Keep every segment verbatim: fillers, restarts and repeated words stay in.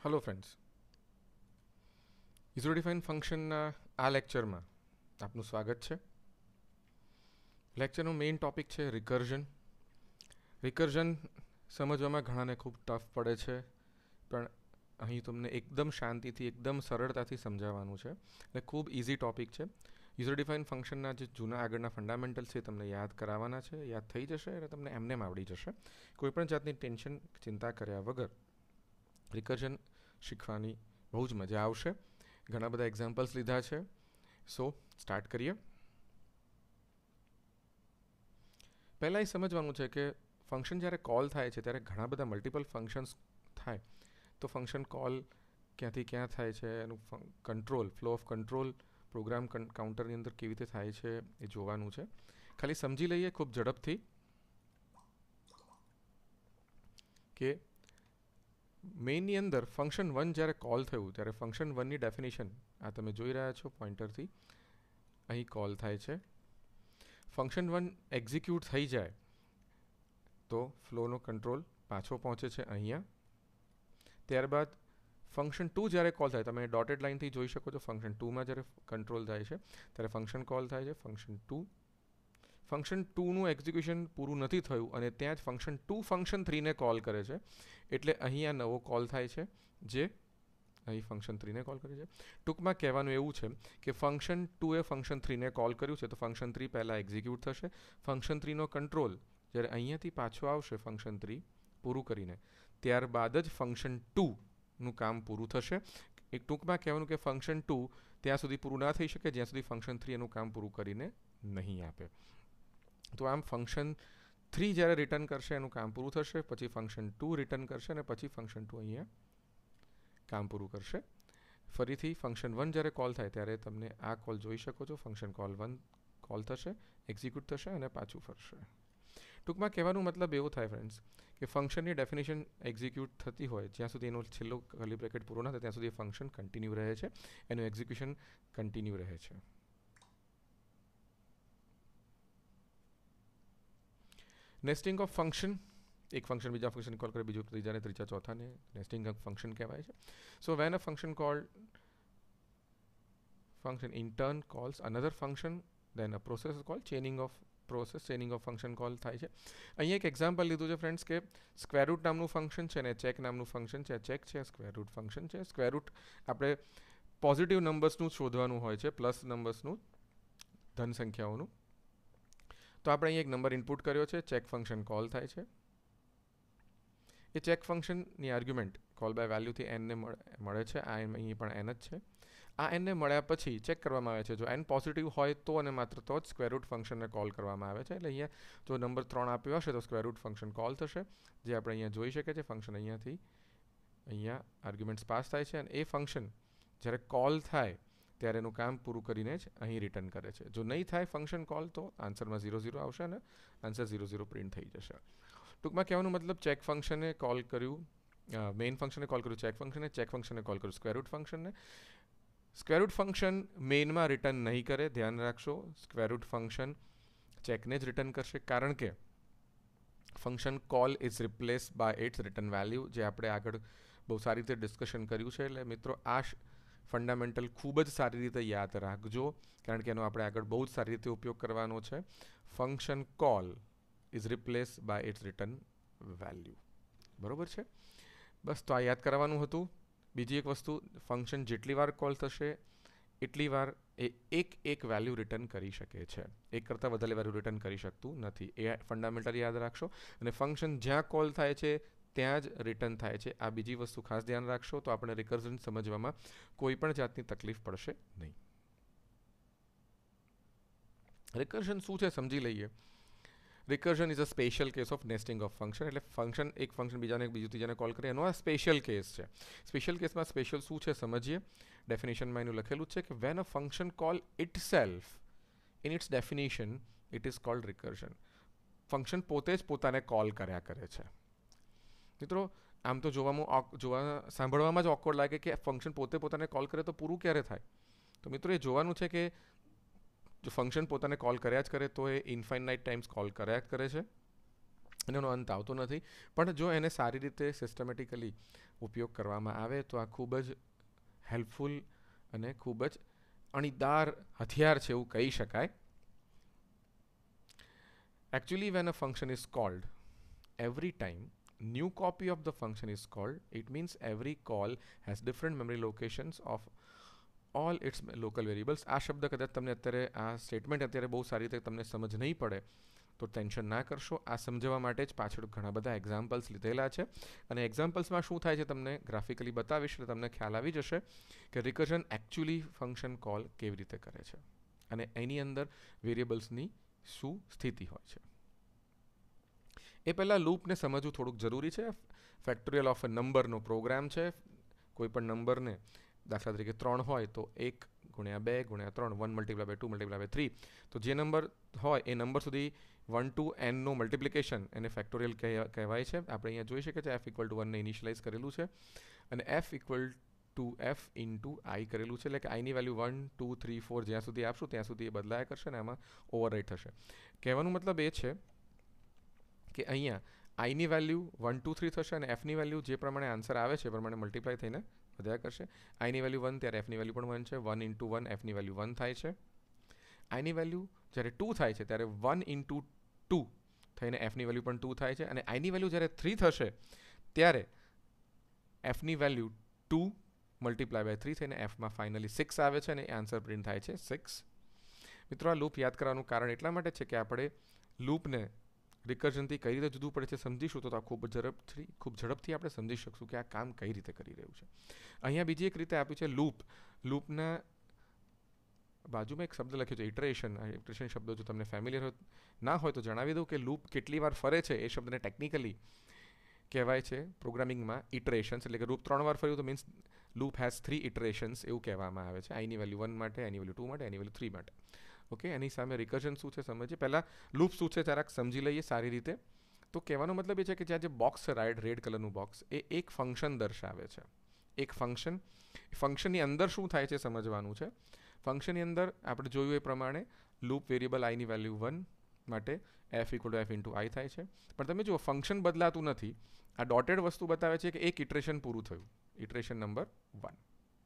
Hello friends, user define फंक्शनના આ લેક્ચરમાં આપનું સ્વાગત છે. લેક્ચરનો મેઇન ટોપિક છે રિકર્ઝન. રિકર્ઝન સમજવામાં ઘણાને ખૂબ ટફ પડે છે, પણ અહીં તમને એકદમ શાંતિથી એકદમ સરળતાથી સમજાવવાનું છે એટલે ખૂબ ઇઝી ટોપિક છે. યુઝર ડિફાઇન ફંક્શનના જે જૂના આગળના ફંડામેન્ટલ્સ છે તમને યાદ કરાવવાના છે, યાદ થઈ જશે અને તમને એમને એમ આવડી જશે. કોઈપણ જાતની ટેન્શન ચિંતા કર્યા વગર રિકર્ઝન શીખવાની બહુ જ મજા આવશે. ઘણા બધા એક્ઝામ્પલ્સ લીધા છે, સો સ્ટાર્ટ કરીએ. પહેલાં એ સમજવાનું છે કે ફંક્શન જ્યારે કોલ થાય છે ત્યારે ઘણા બધા મલ્ટિપલ ફંક્શન્સ થાય, તો ફંક્શન કોલ ક્યાંથી ક્યાં થાય છે, એનું control flow of control program કાઉન્ટરની અંદર કેવી રીતે થાય છે એ જોવાનું છે. ખાલી સમજી લઈએ ખૂબ ઝડપથી કે મેઇનની અંદર ફંક્શન વન જ્યારે કોલ થયું ત્યારે ફંક્શન વનની ડેફિનેશન આ તમે જોઈ રહ્યા છો પોઇન્ટરથી, અહીં કોલ થાય છે. ફંક્શન વન એક્ઝિક્યુટ થઈ જાય તો ફ્લોનો કંટ્રોલ પાછો પહોંચે છે અહીંયા. ત્યારબાદ ફંક્શન ટુ જ્યારે કોલ થાય, તમે ડોટેડ લાઇનથી જોઈ શકો છો, ફંક્શન ટુમાં જ્યારે કંટ્રોલ થાય છે ત્યારે ફંક્શન કોલ થાય છે. ફંક્શન ટુ ફંક્શન ટુનું એક્ઝિક્યુશન પૂરું નથી થયું અને ત્યાં જ ફંક્શન ટુ ફંક્શન થ્રીને કોલ કરે છે, એટલે અહીં આ નવો કોલ થાય છે જે અહીં ફંક્શન થ્રીને કોલ કરે છે. ટૂંકમાં કહેવાનું એવું છે કે ફંક્શન ટુએ ફંક્શન થ્રીને કોલ કર્યું છે તો ફંક્શન થ્રી પહેલાં એક્ઝિક્યુટ થશે. ફંક્શન થ્રીનો કંટ્રોલ જ્યારે અહીંયાથી પાછો આવશે ફંક્શન થ્રી પૂરું કરીને, ત્યારબાદ જ ફંક્શન ટુનું કામ પૂરું થશે. એક ટૂંકમાં કહેવાનું કે ફંક્શન ટુ ત્યાં સુધી પૂરું ના થઈ શકે જ્યાં સુધી ફંક્શન થ્રી એનું કામ પૂરું કરીને નહીં આપે. તો આમ ફંક્શન થ્રી જ્યારે રિટર્ન કરશે એનું કામ પૂરું થશે, પછી ફંક્શન ટુ રિટર્ન કરશે અને પછી ફંક્શન ટુ અહીંયા કામ પૂરું કરશે. ફરીથી ફંક્શન વન જ્યારે કોલ થાય ત્યારે તમને આ કોલ જોઈ શકો છો, ફંક્શન કોલ વન કોલ થશે, એક્ઝિક્યુટ થશે અને પાછું ફરશે. ટૂંકમાં કહેવાનું મતલબ એવો થાય ફ્રેન્ડ્સ કે ફંક્શનની ડેફિનેશન એક્ઝિક્યુટ થતી હોય જ્યાં સુધી એનો છેલ્લો કર્લી બ્રેકેટ પૂરો ના થાય ત્યાં સુધી ફંક્શન કન્ટિન્યુ રહે છે, એનું એક્ઝિક્યુશન કન્ટિન્યુ રહે છે. નેસ્ટિંગ ઓફ ફંક્શન, એક ફંક્શન બીજા ફંક્શન કોલ કરે, બીજું ત્રીજાને ત્રીજા ચોથાને નેસ્ટિંગ ઓફ ફંક્શન કહેવાય છે. So when a function call function in turn calls another function then a process call chaining of process chaining of function call થાય છે. અહીંયા એક એક્ઝામ્પલ લીધું છે ફ્રેન્ડ્સ કે સ્ક્વેર રૂટ નામનું ફંક્શન છે ને ચેક નામનું ફંક્શન છે. ચેક છે સ્ક્વેર રૂટ ફંક્શન છે. સ્ક્વેર રૂટ આપણે પોઝિટિવ નંબર્સનું શોધવાનું હોય છે, પ્લસ નંબર્સનું, ધન સંખ્યાઓનું. તો આપણે અહીં એક નંબર ઇનપુટ કર્યો છે, ચેક ફંક્શન કોલ થાય છે. એ ચેક ફંક્શનની આર્ગ્યુમેન્ટ કોલ બાય વેલ્યુથી એનને મળે છે, આ અહીં પણ એન જ છે. આ એનને મળ્યા પછી ચેક કરવામાં આવે છે, જો એન પોઝિટિવ હોય તો અને માત્ર તો જ સ્ક્વેર રૂટ ફંક્શનને કોલ કરવામાં આવે છે. એટલે અહીંયા જો નંબર ત્રણ આપ્યો હશે તો સ્ક્વેર રૂટ ફંક્શન કોલ થશે, જે આપણે અહીંયા જોઈ શકીએ છીએ. ફંક્શન અહીંયાથી અહીંયા આર્ગ્યુમેન્ટ્સ પાસ થાય છે અને એ ફંક્શન જ્યારે કોલ થાય ત્યારે એનું કામ પૂરું કરીને જ અહીં રિટર્ન કરે છે. જો નહીં થાય ફંક્શન કોલ તો આન્સરમાં ઝીરો ઝીરો આવશે અને આન્સર ઝીરો ઝીરો પ્રિન્ટ થઈ જશે. ટૂંકમાં કહેવાનું મતલબ ચેક ફંક્શને કોલ કર્યું, મેઇન ફંક્શને કોલ કર્યું ચેક ફંક્શને, ચેક ફંક્શને કોલ કર્યું સ્ક્વેર રૂટ ફંક્શનને. સ્ક્વેર રૂટ ફંક્શન મેઇનમાં રિટર્ન નહીં કરે, ધ્યાન રાખશો. સ્ક્વેર રૂટ ફંક્શન ચેકને જ રિટર્ન કરશે, કારણ કે function call is replace by its return value, જે આપણે આગળ બહુ સારી રીતે ડિસ્કશન કર્યું છે. એટલે મિત્રો આ ફંડામેન્ટલ ખૂબ જ સારી રીતે યાદ રાખજો, કારણ કે એનો આપણે આગળ બહુ જ સારી રીતે ઉપયોગ કરવાનો છે. Function call is replace by its return value. બરાબર છે? બસ તો આ યાદ કરવાનું હતું. બીજી એક વસ્તુ, ફંક્શન જેટલી વાર કોલ થશે એટલી વાર એ એક એક વેલ્યુ રિટર્ન કરી શકે છે, એક કરતાં વધારે વેલ્યુ રિટર્ન કરી શકતું નથી. એ ફંડામેન્ટલ યાદ રાખશો. અને ફંક્શન જ્યાં કોલ થાય છે ત્યાં જ રિટર્ન થાય છે, આ બીજી વસ્તુ ખાસ ધ્યાન રાખશો, તો આપણે રિકર્ઝન સમજવામાં કોઈ પણ જાતની તકલીફ પડશે નહીં. રિકર્ઝન શું છે સમજી લઈએ. Recursion is a special case of nesting of function. એટલે ફંક્શન એક ફંક્શન બીજાને બીજું ત્રીજાને કોલ કરે એનો આ સ્પેશિયલ કેસ છે. સ્પેશિયલ કેસમાં સ્પેશિયલ શું છે સમજીએ. ડેફિનેશનમાં એનું લખેલું છે કે when a function call itself in its definition it is called recursion. Function પોતે જ પોતાને કોલ કર્યા કરે છે. મિત્રો આમ તો જોવામાં જોવા સાંભળવામાં જ ઓકવર્ડ લાગે કે ફંક્શન પોતે પોતાને કોલ કરે તો પૂરું ક્યારે થાય. તો મિત્રો એ જોવાનું છે કે જો ફંક્શન પોતાને કોલ કર્યા જ કરે તો એ ઇન્ફાઇનાઇટ ટાઈમ્સ કોલ કર્યા જ કરે છે, એનો અંત આવતો નથી. પણ જો એને સારી રીતે સિસ્ટમેટિકલી ઉપયોગ કરવામાં આવે તો આ ખૂબ જ હેલ્પફુલ અને ખૂબ જ અણીદાર હથિયાર છે એવું કહી શકાય. Actually, when a function is called, every time new copy of the function is called, it means every call has different memory locations of all its local variables. આ શબ્દ કદાચ તમને અત્યારે આ સ્ટેટમેન્ટ અત્યારે બહુ સારી રીતે તમને સમજ નહીં પડે તો ટેન્શન ના કરશો. આ સમજવા માટે જ પાછળ ઘણા બધા એક્ઝામ્પલ્સ લીધેલા છે અને એક્ઝામ્પલ્સમાં શું થાય છે તમને ગ્રાફિકલી બતાવીશ એટલે તમને ખ્યાલ આવી જશે કે રિકર્ઝન એકચ્યુઅલી ફંક્શન કોલ કેવી રીતે કરે છે અને એની અંદર વેરિયેબલ્સની શું સ્થિતિ હોય છે. એ પહેલાં લૂપને સમજવું થોડુંક જરૂરી છે. ફેક્ટોરિયલ ઓફ અ નંબરનો પ્રોગ્રામ છે. કોઈ પણ નંબરને દાખલા તરીકે ત્રણ હોય તો એક ગુણ્યા બે ગુણ્યા ત્રણ one multiply by two multiply by three, તો જે નંબર હોય એ નંબર સુધી વન ટુ એનનું મલ્ટિપ્લિકેશન એને ફેક્ટોરિયલ કહેવાય છે. આપણે અહીંયા જોઈ શકીએ છીએ એફ ઇક્વલ ટુ વનને ઇનિશિયલાઇઝ કરેલું છે અને F equal to F into I કરેલું છે, એટલે કે આઈની value one two three four જ્યાં સુધી આપશું ત્યાં સુધી એ બદલાયા કરશે અને આમાં ઓવરરાઇટ થશે. કહેવાનો મતલબ એ છે કે અહીંયા આઈની વેલ્યુ વન ટુ થ્રી થશે અને એફની વેલ્યુ જે પ્રમાણે આન્સર આવે છે એ પ્રમાણે મલ્ટીપ્લાય થઈને વધ્યા કરશે. આઈની વેલ્યુ વન ત્યારે એફની વેલ્યુ પણ વન છે. વન ઇન્ટુ વન એફની વેલ્યુ વન થાય છે. આઈની વેલ્યુ જ્યારે ટુ થાય છે ત્યારે વન ઇન્ટુ ટુ થઈને એફની વેલ્યુ પણ ટુ થાય છે અને આઈની વેલ્યુ જ્યારે થ્રી થશે ત્યારે એફની value two multiply by three થઈને એફમાં ફાઇનલી સિક્સ આવે છે અને આન્સર પ્રિન્ટ થાય છે સિક્સ. મિત્રો આ લૂપ યાદ કરવાનું કારણ એટલા માટે છે કે આપણે લૂપને રિકર્ઝનથી કઈ રીતે જુદું પડે છે સમજીશું તો આ ખૂબ ઝડપથી ખૂબ ઝડપથી આપણે સમજી શકશું કે આ કામ કઈ રીતે કરી રહ્યું છે. અહીંયા બીજી એક રીતે આપ્યું છે લૂપ. લૂપના બાજુમાં એક શબ્દ લખ્યો છે ઇટરેશન. આ ઇટરેશન શબ્દ જો તમને ફેમિલિયર ના હોય તો જણાવી દઉં કે લૂપ કેટલી વાર ફરે છે એ શબ્દને ટેકનિકલી કહેવાય છે પ્રોગ્રામિંગમાં ઇટરેશન્સ, એટલે કે લૂપ ત્રણ વાર ફર્યું તો means loop has three iterations એવું કહેવામાં આવે છે. આઈની વેલ્યુ વન માટે, આઈની વેલ્યુ ટુ માટે, આઈની વેલ્યુ થ્રી માટે. ઓકે, એની સામે રિકર્ઝન શું છે સમજીએ. પહેલાં લૂપ શું છે જરાક સમજી લઈએ સારી રીતે. તો કહેવાનો મતલબ એ છે કે જ્યાં જે બોક્સ છે રાઈટ રેડ કલરનું બોક્સ એ એક ફંક્શન દર્શાવે છે. એક ફંક્શન ફંક્શનની અંદર શું થાય છે સમજવાનું છે. ફંક્શનની અંદર આપણે જોયું એ પ્રમાણે લૂપ વેરિયેબલ આઈની વેલ્યુ વન માટે F equal to F into I થાય છે. પણ તમે જુઓ ફંક્શન બદલાતું નથી. આ ડોટેડ વસ્તુ બતાવે છે કે એક ઇટરેશન પૂરું થયું, ઇટરેશન નંબર વન.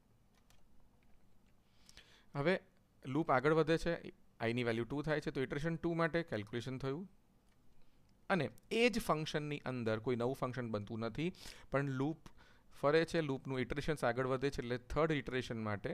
હવે લૂપ આગળ વધે છે, આઈની વેલ્યુ ટુ થાય છે તો ઇટરેશન ટુ માટે કેલ્ક્યુલેશન થયું અને એ જ ફંક્શનની અંદર કોઈ નવું ફંક્શન બનતું નથી પણ લૂપ ફરે છે, લૂપનું ઇટરેશન્સ આગળ વધે છે એટલે થર્ડ ઇટરેશન માટે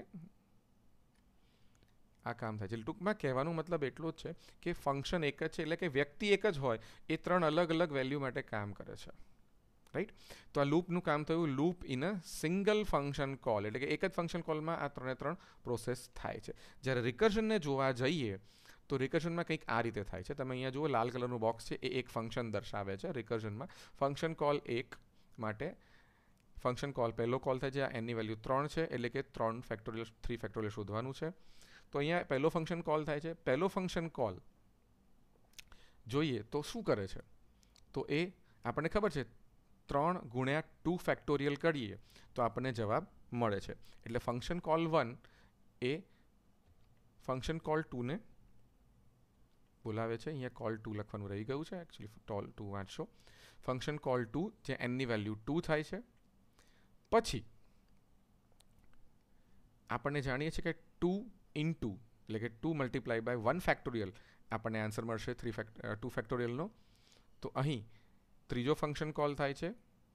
આ કામ થાય છે. ટૂંકમાં કહેવાનો મતલબ એટલો જ છે કે ફંક્શન એક જ છે, એટલે કે વ્યક્તિ એક જ હોય એ ત્રણ અલગ અલગ વેલ્યુ માટે કામ કરે છે. રાઈટ, તો આ લૂપનું કામ થયું loop in a single function call, એટલે કે એક જ ફંક્શન કોલમાં આ ત્રણે ત્રણ પ્રોસેસ થાય છે. જ્યારે રિકર્ઝનને જોવા જઈએ તો રિકર્ઝનમાં કંઈક આ રીતે થાય છે. તમે અહીંયા જુઓ લાલ કલરનું બોક્સ છે એ એક ફંક્શન દર્શાવે છે. રિકર્ઝનમાં ફંક્શન કોલ એક માટે ફંક્શન કોલ પહેલો કોલ થાય છે, આ એનની વેલ્યુ ત્રણ છે એટલે કે ત્રણ ફેક્ટોરિયલ થ્રી ફેક્ટોરિયલ શોધવાનું છે. તો અહીંયા પહેલો ફંક્શન કોલ થાય છે. પહેલો ફંક્શન કોલ જોઈએ તો શું કરે છે તો એ આપણને ખબર છે ત્રણ ગુણ્યા ટુ ફેક્ટોરિયલ કરીએ તો આપણને જવાબ મળે છે. એટલે ફંક્શન કોલ વન એ ફંક્શન કોલ ટુને બોલાવે છે. અહીંયા કોલ ટુ લખવાનું રહી ગયું છે, એકચ્યુઅલી કોલ ટુ વાંચશો. ફંક્શન કોલ ટુ જે એનની વેલ્યુ ટુ થાય છે. પછી આપણને જાણીએ છીએ કે ટુ ઇન્ટુ એટલે કે two multiply by one factorial આપણને આન્સર મળશે થ્રી ફેક્ટ ટુ ફેક્ટોરિયલનો. તો અહીં ત્રીજો ફંક્શન કોલ થાય છે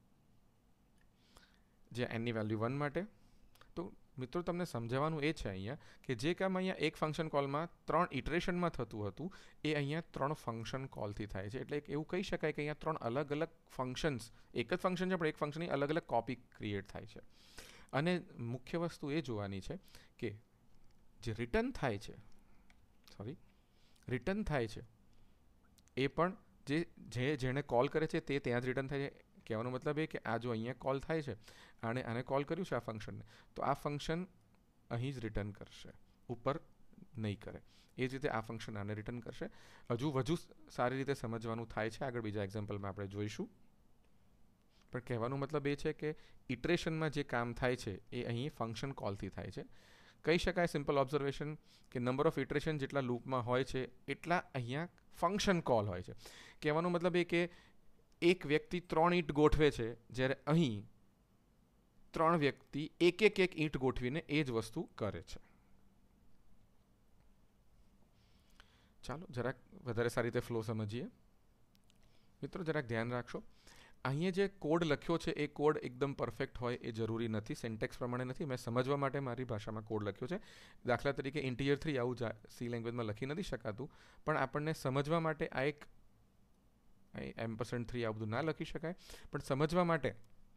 જે એનની વેલ્યુ વન માટે. તો મિત્રો તમને સમજાવવાનું એ છે અહીંયા કે જે કામ અહીંયા એક ફંક્શન કોલમાં ત્રણ ઇટરેશનમાં થતું હતું એ અહીંયા ત્રણ ફંક્શન કોલથી થાય છે. એટલે એવું કહી શકાય કે અહીંયા ત્રણ અલગ અલગ ફંક્શન્સ, એક જ ફંક્શન છે પણ એક ફંક્શનની અલગ અલગ કોપી ક્રિએટ થાય છે. અને મુખ્ય વસ્તુ એ જોવાની છે કે જે રિટર્ન થાય છે સોરી રિટર્ન થાય છે એ પણ જે જે જેણે કોલ કરે છે તે ત્યાં જ રિટર્ન થાય છે. કહેવાનો મતલબ એ કે આ જો અહીંયા કોલ થાય છે, આણે આને કોલ કર્યું છે આ ફંક્શનને, તો આ ફંક્શન અહીં જ રિટર્ન કરશે, ઉપર નહીં કરે. એ જ રીતે આ ફંક્શન આને રિટર્ન કરશે. હજુ વધુ સારી રીતે સમજવાનું થાય છે આગળ બીજા એક્ઝામ્પલમાં આપણે જોઈશું. પણ કહેવાનો મતલબ એ છે કે ઇટરેશનમાં જે કામ થાય છે એ અહીં ફંક્શન કોલથી થાય છે. કહી શકાય સિમ્પલ ઓબ્ઝર્વેશન કે નંબર ઓફ ઇટરેશન જેટલા લૂપમાં હોય છે એટલા અહીંયા ફંક્શન કોલ હોય છે. કહેવાનો મતલબ એ કે એક વ્યક્તિ ત્રણ ઈંટ ગોઠવે છે, જ્યારે અહીં ત્રણ વ્યક્તિ એક એક એક ઈંટ ગોઠવીને એ જ વસ્તુ કરે છે. ચાલો જરાક વધારે સારી રીતે ફ્લો સમજીએ. મિત્રો જરાક ધ્યાન રાખશો, અહીંયા જે કોડ લખ્યો છે એ કોડ એકદમ પરફેક્ટ હોય એ જરૂરી નથી, સિન્ટેક્સ પ્રમાણે નથી. મેં સમજવા માટે મારી ભાષામાં કોડ લખ્યો છે. દાખલા તરીકે ઇન્ટિજર થ્રી આવું સી લેંગ્વેજમાં લખી નથી શકાતું, પણ આપણને સમજવા માટે આ એક એમ પર્સન્ટ થ્રી આ બધું ના લખી શકાય, પણ સમજવા માટે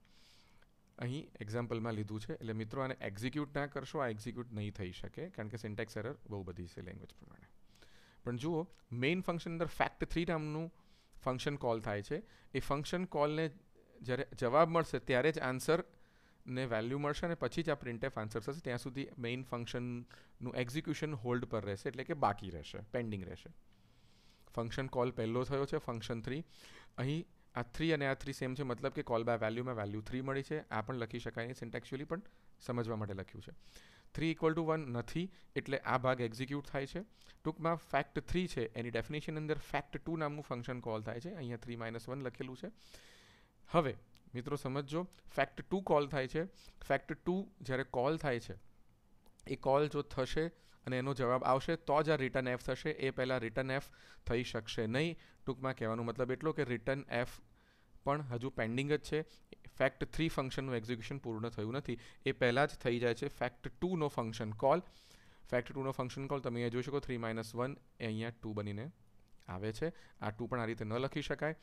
અહીં એક્ઝામ્પલમાં લીધું છે. એટલે મિત્રો આને એક્ઝિક્યુટ ના કરશો, આ એક્ઝિક્યુટ નહીં થઈ શકે કારણ કે સિન્ટેક્સ એરર બહુ બધી છે લેંગ્વેજ પ્રમાણે. પણ જુઓ, મેઇન ફંક્શન અંદર ફેક્ટ થ્રી નામનું ફંક્શન કોલ થાય છે. એ ફંક્શન કોલને જ્યારે જવાબ મળશે ત્યારે જ આન્સરને વેલ્યુ મળશે અને પછી જ આ પ્રિન્ટએફ આન્સર થશે. ત્યાં સુધી મેઇન ફંક્શનનું એક્ઝિક્યુશન હોલ્ડ પર રહેશે, એટલે કે બાકી રહેશે, પેન્ડિંગ રહેશે. ફંક્શન કોલ પહેલો થયો છે ફંક્શન થ્રી. અહીં આ થ્રી અને આ થ્રી સેમ છે, મતલબ કે કોલ બાય વેલ્યુમાં વેલ્યુ થ્રી મળી છે. આ પણ લખી શકાય નહીં સિન્ટેક્ચ્યુઅલી, પણ સમજવા માટે લખ્યું છે. થ્રી ઇક્વલ ટુ વન નથી, એટલે આ ભાગ એક્ઝિક્યુટ થાય છે. ટૂંકમાં ફેક્ટ થ્રી છે એની ડેફિનેશન અંદર ફેક્ટ ટુ નામનું ફંક્શન કોલ થાય છે. અહીંયા થ્રી માઇનસ વન લખેલું છે. હવે મિત્રો સમજો, ફેક્ટ ટુ કોલ થાય છે. ફેક્ટ ટુ જ્યારે કોલ થાય છે, એ કોલ જો થશે અને એનો જવાબ આવશે તો જ આ રિટર્ન એફ થશે. એ પહેલાં રિટર્ન એફ થઈ શકશે નહીં. ટૂંકમાં કહેવાનો મતલબ એટલો કે રિટર્ન એફ પણ હજુ પેન્ડિંગ જ છે. ફેક્ટ થ્રી ફંક્શનનું એક્ઝિક્યુશન પૂર્ણ થયું નથી, એ પહેલાં જ થઈ જાય છે ફેક્ટ ટુનો ફંક્શન કોલ. ફેક્ટ ટુનો ફંક્શન કોલ તમે અહીંયા જોઈ શકો, થ્રી માઇનસ વન એ અહીંયા ટુ બનીને આવે છે. આ ટુ પણ આ રીતે ન લખી શકાય.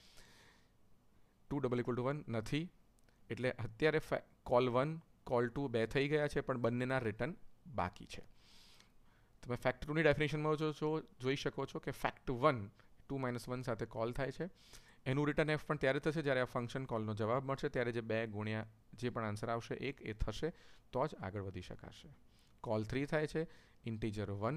Two double equal two one નથી, એટલે અત્યારે કોલ વન કોલ ટુ બે થઈ ગયા છે, પણ બંનેના રિટર્ન બાકી છે. તમે ફેક્ટ ટુની ડેફિનેશનમાં જો જોઈ શકો છો કે fact one two minus one સાથે કોલ થાય છે. એનું રિટર્ન એફ પણ ત્યારે થશે જ્યારે આ ફંક્શન કોલનો જવાબ મળશે, ત્યારે જે બે ગુણ્યા જે પણ આન્સર આવશે એક એ થશે તો જ આગળ વધી શકાશે. કોલ થ્રી થાય છે, ઇન્ટીજર વન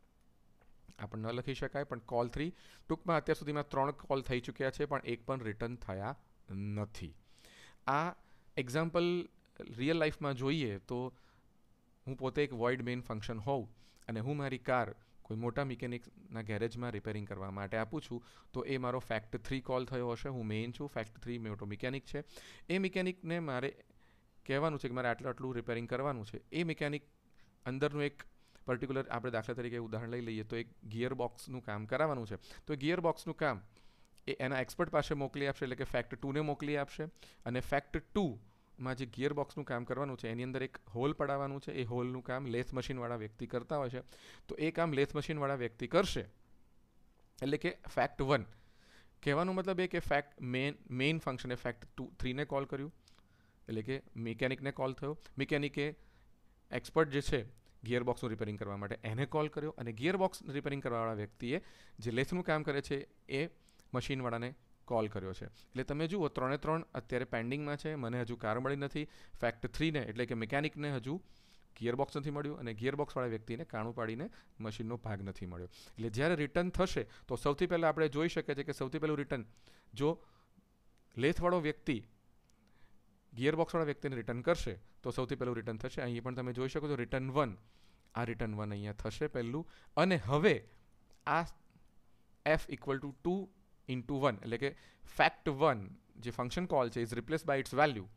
આ પણ ન લખી શકાય, પણ કોલ થ્રી ટૂંકમાં અત્યાર સુધીમાં ત્રણ કોલ થઈ ચૂક્યા છે પણ એક પણ રિટર્ન થયા નથી. આ એક્ઝામ્પલ રિયલ લાઈફમાં જોઈએ તો હું પોતે એક વોઇડ મેઇન ફંક્શન હોઉં અને હું મારી કાર કોઈ મોટા મિકેનિકના ગેરેજમાં રિપેરિંગ કરવા માટે આપું છું, તો એ મારો ફેક્ટ થ્રી કોલ થયો હશે. હું મેઇન છું, ફેક્ટ થ્રી મોટો મિકેનિક છે. એ મિકેનિકને મારે કહેવાનું છે કે મારે આટલું આટલું રિપેરિંગ કરવાનું છે. એ મિકેનિક અંદરનું એક પર્ટિક્યુલર, આપણે દાખલા તરીકે ઉદાહરણ લઈ લઈએ તો એક ગિયર બોક્સનું કામ કરાવવાનું છે. તો એ ગિયર બોક્સનું કામ એ એના એક્સપર્ટ પાસે મોકલી આપશે, એટલે કે ફેક્ટ ટુને મોકલી આપશે. અને ફેક્ટ ટુમાં જે ગિયર બોક્સનું કામ કરવાનું છે એની અંદર એક હોલ પડાવવાનું છે. એ હોલનું કામ લેથ મશીનવાળા વ્યક્તિ કરતા હોય છે, તો એ કામ લેથ મશીનવાળા વ્યક્તિ કરશે. એટલે કે ફેક્ટ વન કહેવાનો મતલબ એ કે ફેક્ટ મેન મેઇન ફંક્શને ફેક્ટ ટુ થ્રીને કોલ કર્યું, એટલે કે મિકેનિકને કોલ થયો. મિકેનિકે એક્સપર્ટ જે છે ગિયર બોક્સનું રિપેરિંગ કરવા માટે એને કોલ કર્યો, અને ગિયર બોક્સ રિપેરિંગ કરવાવાળા વ્યક્તિએ જે લેથનું કામ કરે છે એ મશીનવાળાને કોલ કર્યો છે. એટલે તમે જુઓ, ત્રણે ત્રણ અત્યારે પેન્ડિંગમાં છે. મને હજુ કાર મળી નથી. ફેક્ટ થ્રીને એટલે કે મિકેનિકને હજુ ગિયર બોક્સ નથી મળ્યું, અને ગિયર બોક્સવાળા વ્યક્તિને કાણું પાડીને મશીનનો ભાગ નથી મળ્યો. એટલે જ્યારે રિટર્ન થશે તો સૌથી પહેલાં આપણે જોઈ શકીએ છીએ કે સૌથી પહેલું રિટર્ન જો લેથવાળો વ્યક્તિ ગિયર બોક્સવાળા વ્યક્તિને રિટર્ન કરશે તો સૌથી પહેલું રિટર્ન થશે. અહીં પણ તમે જોઈ શકો છો રિટર્ન વન, આ રિટર્ન વન અહીંયા થશે પહેલું. અને હવે આ F equal to two into one, એટલે કે ફેક્ટ વન જે ફંક્શન કોલ છે is replace by its value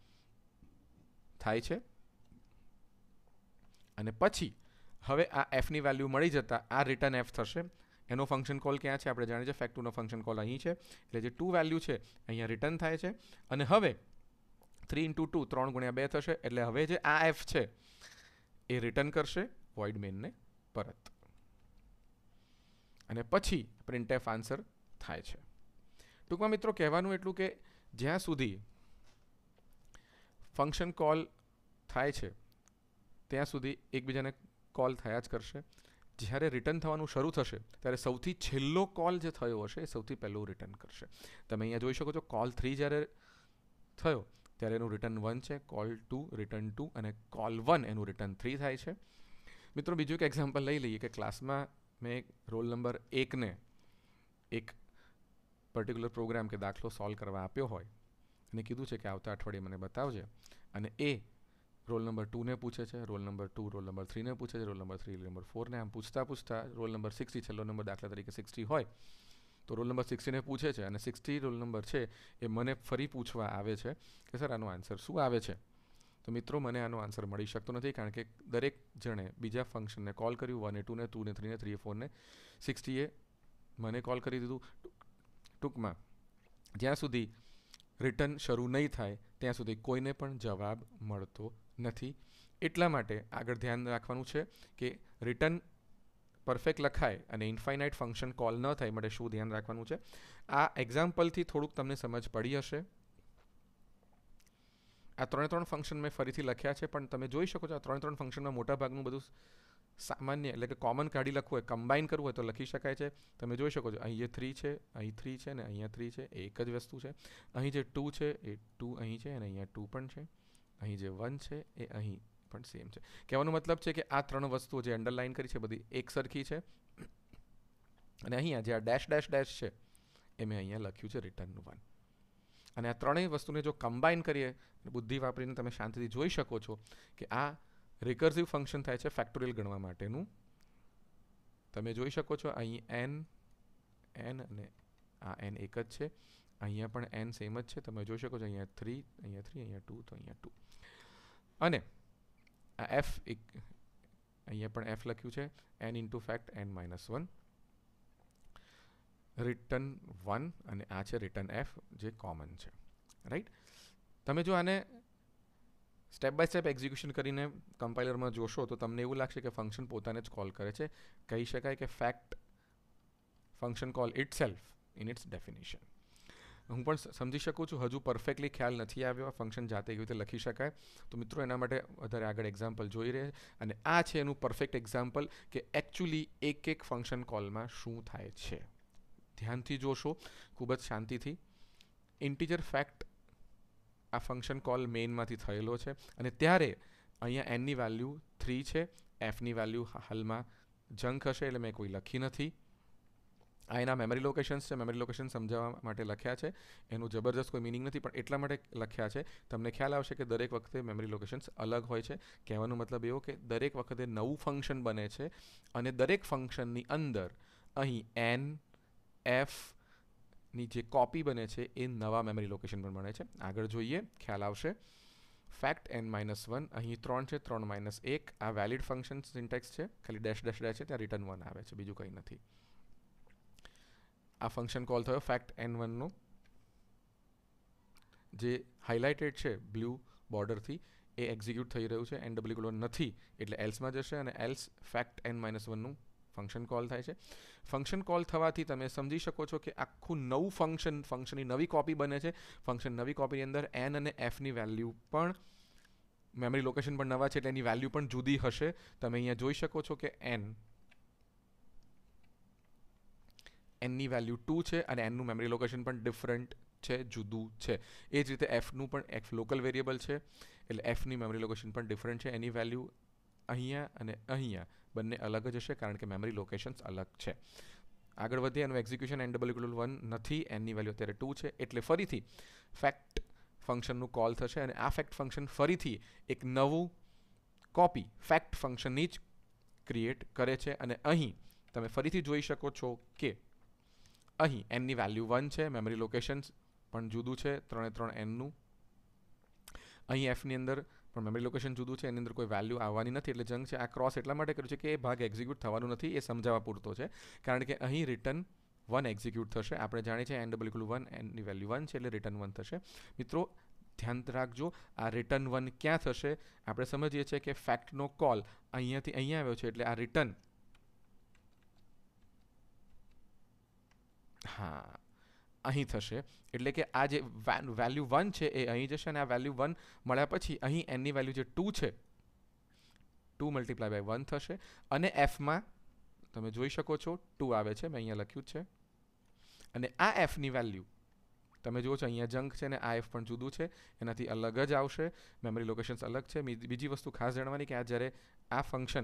થાય છે. અને પછી હવે આ એફની વેલ્યુ મળી જતાં આ રિટર્ન એફ થશે. એનો ફંક્શન કોલ ક્યાં છે આપણે જાણીએ છીએ, ફેક્ટ ટુનો ફંક્શન કોલ અહીં છે. એટલે જે ટુ વેલ્યુ છે અહીંયા રિટર્ન થાય છે. અને હવે થ્રી ઇન્ટુ ટુ ત્રણ ગુણ્યા બે થશે, એટલે હવે જે આ એફ છે એ રિટર્ન કરશે વોઇડ મેઇનને પરત. અને પછી પ્રિન્ટએફ આન્સર થાય છે. ટૂંકમાં મિત્રો કહેવાનું એટલું કે જ્યાં સુધી ફંક્શન કોલ થાય છે ત્યાં સુધી એકબીજાને કોલ થયા જ કરશે. જ્યારે રિટર્ન થવાનું શરૂ થશે ત્યારે સૌથી છેલ્લો કોલ જે થયો હશે એ સૌથી પહેલું રિટર્ન કરશે. તમે અહીંયા જોઈ શકો છો કોલ થ્રી જ્યારે થયો ત્યારે એનું રિટર્ન વન છે, કોલ ટુ રિટર્ન ટુ, અને કોલ વન એનું રિટર્ન થ્રી થાય છે. મિત્રો બીજું એક એક્ઝામ્પલ લઈ લઈએ કે ક્લાસમાં મેં રોલ નંબર એકને એક પર્ટિક્યુલર પ્રોગ્રામ કે દાખલો સોલ્વ કરવા આપ્યો હોય અને કીધું છે કે આવતા અઠવાડિયે મને બતાવજે, અને એ રોલ નંબર ટુને પૂછે છે, roll number two roll number થ્રીને પૂછે છે, roll number three roll number ફોરને, આમ પૂછતા પૂછતા રોલ નંબર સિક્સટી છેલ્લો નંબર દાખલા તરીકે સિક્સટી હોય તો રોલ નંબર સિક્સટીને પૂછે છે અને સિક્સટી રોલ નંબર છે એ મને ફરી પૂછવા આવે છે કે સર આનો આન્સર શું આવે છે. તો મિત્રો મને આનો આન્સર મળી શકતો નથી કારણ કે દરેક જણે બીજા ફંક્શનને કોલ કર્યું, વન એ ટુ ને ટુ ને થ્રી ને થ્રી એ ફોર ને સિક્સટીએ મને કોલ કરી દીધું. ટૂંકમાં જ્યાં સુધી રિટર્ન શરૂ નહીં થાય ત્યાં સુધી કોઈને પણ જવાબ મળતો નથી. એટલા માટે આગળ ધ્યાન રાખવાનું છે કે રિટર્ન પરફેક્ટ લખાય અને ઇન્ફાઇનાઇટ ફંક્શન કોલ ન થાય માટે શું ધ્યાન રાખવાનું છે. આ એક્ઝામ્પલથી થોડુંક તમને સમજ પડી હશે. આ ત્રણે ત્રણ ફંક્શન મેં ફરીથી લખ્યા છે પણ તમે જોઈ શકો છો આ ત્રણ ત્રણ ફંક્શનમાં મોટા ભાગનું બધું સામાન્ય એટલે કે કોમન કાઢી લખવું હોય, કમ્બાઈન કરવું હોય તો લખી શકાય છે. તમે જોઈ શકો છો અહીં જે થ્રી છે, અહીં થ્રી છે ને અહીંયા થ્રી છે, એ એક જ વસ્તુ છે. અહીં જે ટુ છે એ ટુ અહીં છે અને અહીંયા ટુ પણ છે. અહીં જે વન છે એ અહીં પણ સેમ છે. કહેવાનો મતલબ છે કે આ ત્રણ વસ્તુઓ જે અંડરલાઇન કરી છે બધી એક સરખી છે. અને અહીંયા જે આ ડેશ ડેશ ડેશ છે એ મેં અહીંયા લખ્યું છે રિટર્ન વન. અને આ ત્રણેય વસ્તુને જો કમ્બાઈન કરીએ બુદ્ધિ વાપરીને તમે શાંતિથી જોઈ શકો છો કે આ રિકર્સિવ ફંક્શન થાય છે ફેક્ટોરિયલ ગણવા માટેનું. તમે જોઈ શકો છો અહીં એન એન અને આ એન એક જ છે. અહીંયા પણ એન સેમ જ છે. તમે જોઈ શકો છો અહીંયા થ્રી, અહીંયા થ્રી, અહીંયા ટુ, તો અહીંયા ટુ. અને આ એફ એક અહીંયા પણ એફ લખ્યું છે N into fact N minus one return one અને આ છે રિટર્ન એફ જે કોમન છે. રાઈટ. તમે જો આને સ્ટેપ બાય સ્ટેપ એક્ઝિક્યુશન કરીને કમ્પાઇલરમાં જોશો તો તમને એવું લાગશે કે ફંક્શન પોતાને જ કોલ કરે છે. કહી શકાય કે fact function call itself in its definition. હું પણ સમજી શકું છું હજુ પરફેક્ટલી ખ્યાલ નથી આવ્યો ફંક્શન જાતે કેવી રીતે લખી શકાય. તો મિત્રો એના માટે વધારે આગળ એક્ઝામ્પલ જોઈ રહ્યા અને આ છે એનું પરફેક્ટ એક્ઝામ્પલ કે એકચ્યુઅલી એક એક ફંક્શન કોલમાં શું થાય છે. ધ્યાનથી જોશો, ખૂબ જ શાંતિથી. ઇન્ટીજર ફેક્ટ આ ફંક્શન કોલ મેઇનમાંથી થયેલો છે અને ત્યારે અહીંયા એનની વેલ્યુ થ્રી છે, એફની વેલ્યુ હાલમાં જંક હશે એટલે મેં કોઈ લખી નથી. આ એના મેમરી લોકેશન્સ છે. મેમરી લોકેશન સમજાવવા માટે લખ્યા છે. એનું જબરજસ્ત કોઈ મિનિંગ નથી પણ એટલા માટે લખ્યા છે તમને ખ્યાલ આવશે કે દરેક વખતે મેમરી લોકેશન્સ અલગ હોય છે. કહેવાનો મતલબ એવો કે દરેક વખતે નવું ફંક્શન બને છે અને દરેક ફંક્શનની અંદર અહીં એન એફની જે કોપી બને છે એ નવા મેમરી લોકેશન પર બને છે. આગળ જોઈએ ખ્યાલ આવશે. ફેક્ટ એન માઇનસ વન અહીં ત્રણ છે, ત્રણ માઇનસ એક. આ વેલિડ ફંક્શન સિન્ટેક્સ છે, ખાલી ડેશ ડેશ ડેશ છે ત્યાં રિટર્ન વન આવે છે, બીજું કંઈ નથી. આ ફંક્શન કોલ થયો ફેક્ટ એન વનનો જે હાઇલાઇટેડ છે બ્લુ બોર્ડરથી એ એક્ઝિક્યુટ થઈ રહ્યું છે. એન ડબલ ઇક્વલ નથી એટલે એલ્સમાં જશે અને એલ્સ ફેક્ટ એન માઇનસ વનનું ફંક્શન કોલ થાય છે. ફંક્શન કોલ થવાથી તમે સમજી શકો છો કે આખું નવું ફંક્શન ફંક્શનની નવી કોપી બને છે. ફંક્શન નવી કોપીની અંદર એન અને એફની વેલ્યુ પણ મેમરી લોકેશન પણ નવા છે એટલે એની વેલ્યુ પણ જુદી હશે. તમે અહીંયા જોઈ શકો છો કે એન એનની વેલ્યુ ટુ છે અને એનનું મેમરી લોકેશન પણ ડિફરન્ટ છે, જુદું છે. એ જ રીતે એફનું પણ એફ લોકલ વેરિયેબલ છે એટલે એફની મેમરી લોકેશન પણ ડિફરન્ટ છે. એની વેલ્યુ અહીંયા અને અહીંયા બંને અલગ જ હશે કારણ કે મેમરી લોકેશન્સ અલગ છે. આગળ વધીએ. એનું execution N double equal one નથી, એનની વેલ્યુ અત્યારે ટુ છે એટલે ફરીથી ફેક્ટ ફંક્શનનું કોલ થશે અને આ ફેક્ટ ફંક્શન ફરીથી એક નવું કોપી ફેક્ટ ફંક્શનની જ ક્રિએટ કરે છે અને અહીં તમે ફરીથી જોઈ શકો છો કે અહીં એનની વેલ્યુ વન છે, મેમરી લોકેશન્સ પણ જુદું છે, ત્રણે ત્રણ એનનું. અહીં એફની અંદર પણ મેમરી લોકેશન જુદું છે, એની અંદર કોઈ વેલ્યુ આવવાની નથી એટલે જંક છે. આ ક્રોસ એટલા માટે કર્યું છે કે એ ભાગ એક્ઝિક્યુટ થવાનું નથી, એ સમજાવવા પૂરતો છે કારણ કે અહીં રિટર્ન વન એક્ઝિક્યુટ થશે. આપણે જાણીએ છીએ એન ડબલ ઇક્વલ વન, એનની વેલ્યુ વન છે એટલે રિટર્ન વન થશે. મિત્રો ધ્યાન રાખજો આ રિટર્ન વન ક્યાં થશે. આપણે સમજીએ છીએ કે ફેક્ટનો કોલ અહીંયાથી અહીંયા આવ્યો છે એટલે આ રિટર્ન હા અહીં થશે એટલે કે આ જે વેલ્યુ વન છે એ અહીં જશે અને આ વેલ્યુ વન મળ્યા પછી અહીં એનની વેલ્યુ જે ટુ છે ટુ મલ્ટીપ્લાય બાય વન થશે અને એફમાં તમે જોઈ શકો છો ટુ આવે છે, મેં અહીંયા લખ્યું જ છે. અને આ એફની વેલ્યુ તમે જુઓ છો અહીંયા જંક છે ને આ એફ પણ જુદું છે, એનાથી અલગ જ આવશે. મેમરી લોકેશન્સ અલગ છે. બીજી વસ્તુ ખાસ જાણવાની કે આ જ્યારે આ ફંક્શન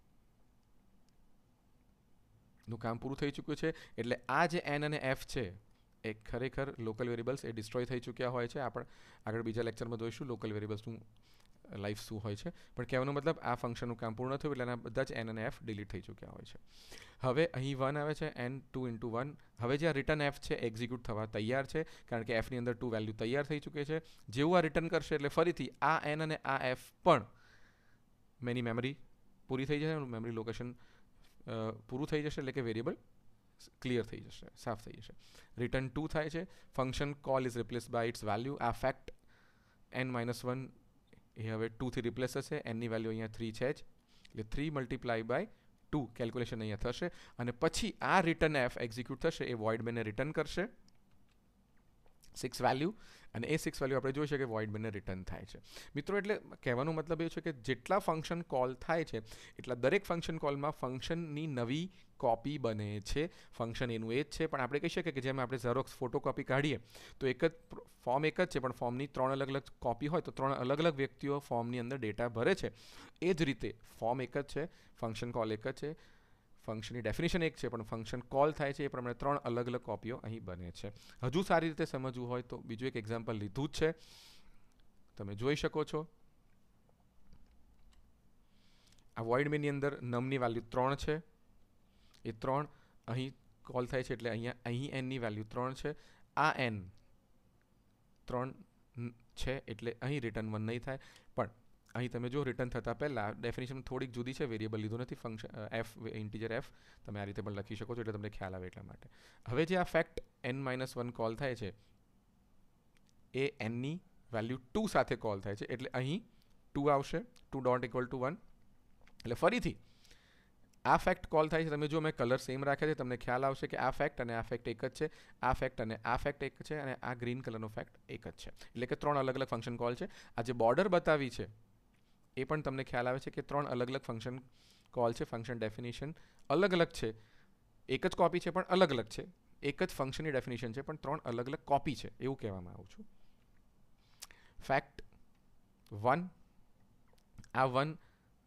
નું કામ પૂરું થઈ ચૂક્યું છે એટલે આ જે એન અને એફ છે એ ખરેખર લોકલ વેરિયેબલ્સ એ ડિસ્ટ્રોય થઈ ચૂક્યા હોય છે. આપણે આગળ બીજા લેક્ચરમાં જોઈશું લોકલ વેરિયેબલ્સનું લાઈફ શું હોય છે, પણ કહેવાનો મતલબ આ ફંક્શનનું કામ પૂર્ણ થયું એટલે એના બધા જ એન અને એફ ડિલીટ થઈ ચૂક્યા હોય છે. હવે અહીં વન આવે છે, એન ટુ ઇન્ટુ વન. હવે જે આ રિટર્ન એફ છે એક્ઝિક્યુટ થવા તૈયાર છે, કારણ કે એફની અંદર ટુ વેલ્યુ તૈયાર થઈ ચૂકી છે. જેવું આ રિટર્ન કરશે એટલે ફરીથી આ એન અને આ એફ પણ મેની મેમરી પૂરી થઈ જશે, મેમરી લોકેશન પૂરું થઈ જશે, એટલે કે વેરિયેબલ ક્લિયર થઈ જશે, સાફ થઈ જશે. રિટર્ન ટુ થાય છે, function call is replace by its value. આ ફેક્ટ એન માઇનસ વન એ હવે ટુથી રિપ્લેસ થશે. એનની વેલ્યુ અહીંયા થ્રી છે જ, એટલે three multiply by two calculation અહીંયા થશે. અને પછી આ રિટર્ન એફ એક્ઝિક્યુટ થશે, એ વોઇડ મેનને રિટર્ન કરશે સિક્સ વેલ્યુ, અને એ સિક્સ વેલ્યુ આપણે જોઈ શકીએ વોઇડ મેનને રિટર્ન થાય છે. મિત્રો એટલે કહેવાનો મતલબ એ છે કે જેટલા ફંક્શન કોલ થાય છે એટલા દરેક ફંક્શન કોલમાં ફંક્શનની નવી કોપી બને છે. ફંક્શન એનું એ જ છે, પણ આપણે કહી શકીએ કે જેમ આપણે ઝેરોક્સ ફોટોકોપી કાઢીએ તો એક જ ફોર્મ એક જ છે, પણ ફોર્મની ત્રણ અલગ અલગ કોપી હોય તો ત્રણ અલગ અલગ વ્યક્તિઓ ફોર્મની અંદર ડેટા ભરે છે. એ જ રીતે ફોર્મ એક જ છે, ફંક્શન કોલ એક જ છે, ફંક્શનની ડેફિનેશન એક છે, પણ ફંક્શન કોલ થાય છે એ પ્રમાણે ત્રણ અલગ અલગ કોપીઓ અહીં બને છે. હજુ સારી રીતે સમજવું હોય તો બીજું એક એક્ઝામ્પલ લીધું જ છે, તમે જોઈ શકો છો. આ વોઇડ મેનની અંદર નમની વેલ્યુ ત્રણ છે, એ ત્રણ અહીં કોલ થાય છે, એટલે અહીંયા અહીં એનની વેલ્યુ ત્રણ છે. આ એન ત્રણ છે એટલે અહીં રિટર્ન વન નહીં થાય, પણ અહીં તમે જો રિટર્ન થતાં પહેલાં ડેફિનેશન થોડીક જુદી છે, વેરિયેબલ લીધું નથી, ફંક્શન એફ ઇન્ટીજર એફ તમે આ રીતે પણ લખી શકો છો, એટલે તમને ખ્યાલ આવે એટલા માટે. હવે જે આ fact N minus one call થાય છે એ એનની વેલ્યુ ટુ સાથે કોલ થાય છે, એટલે અહીં ટુ આવશે, two dot equal two one. એટલે ફરીથી આ ફેક્ટ કોલ થાય છે. તમે જો મેં કલર સેમ રાખ્યા છે, તમને ખ્યાલ આવશે કે આ ફેક્ટ અને આ ફેક્ટ એક જ છે, આ ફેક્ટ અને આ ફેક્ટ એક છે, અને આ ગ્રીન કલરનો ફેક્ટ એક જ છે, એટલે કે ત્રણ અલગ અલગ ફંક્શન કોલ છે. આ જે બોર્ડર બતાવી છે એ પણ તમને ખ્યાલ આવે છે કે ત્રણ અલગ અલગ ફંક્શન કોલ છે. ફંક્શન ડેફિનેશન અલગ અલગ છે, એક જ કોપી છે પણ અલગ અલગ છે, એક જ ફંક્શનની ડેફિનેશન છે પણ ત્રણ અલગ અલગ કોપી છે, એવું કહેવામાં આવું છું. ફેક્ટ વન, આ વન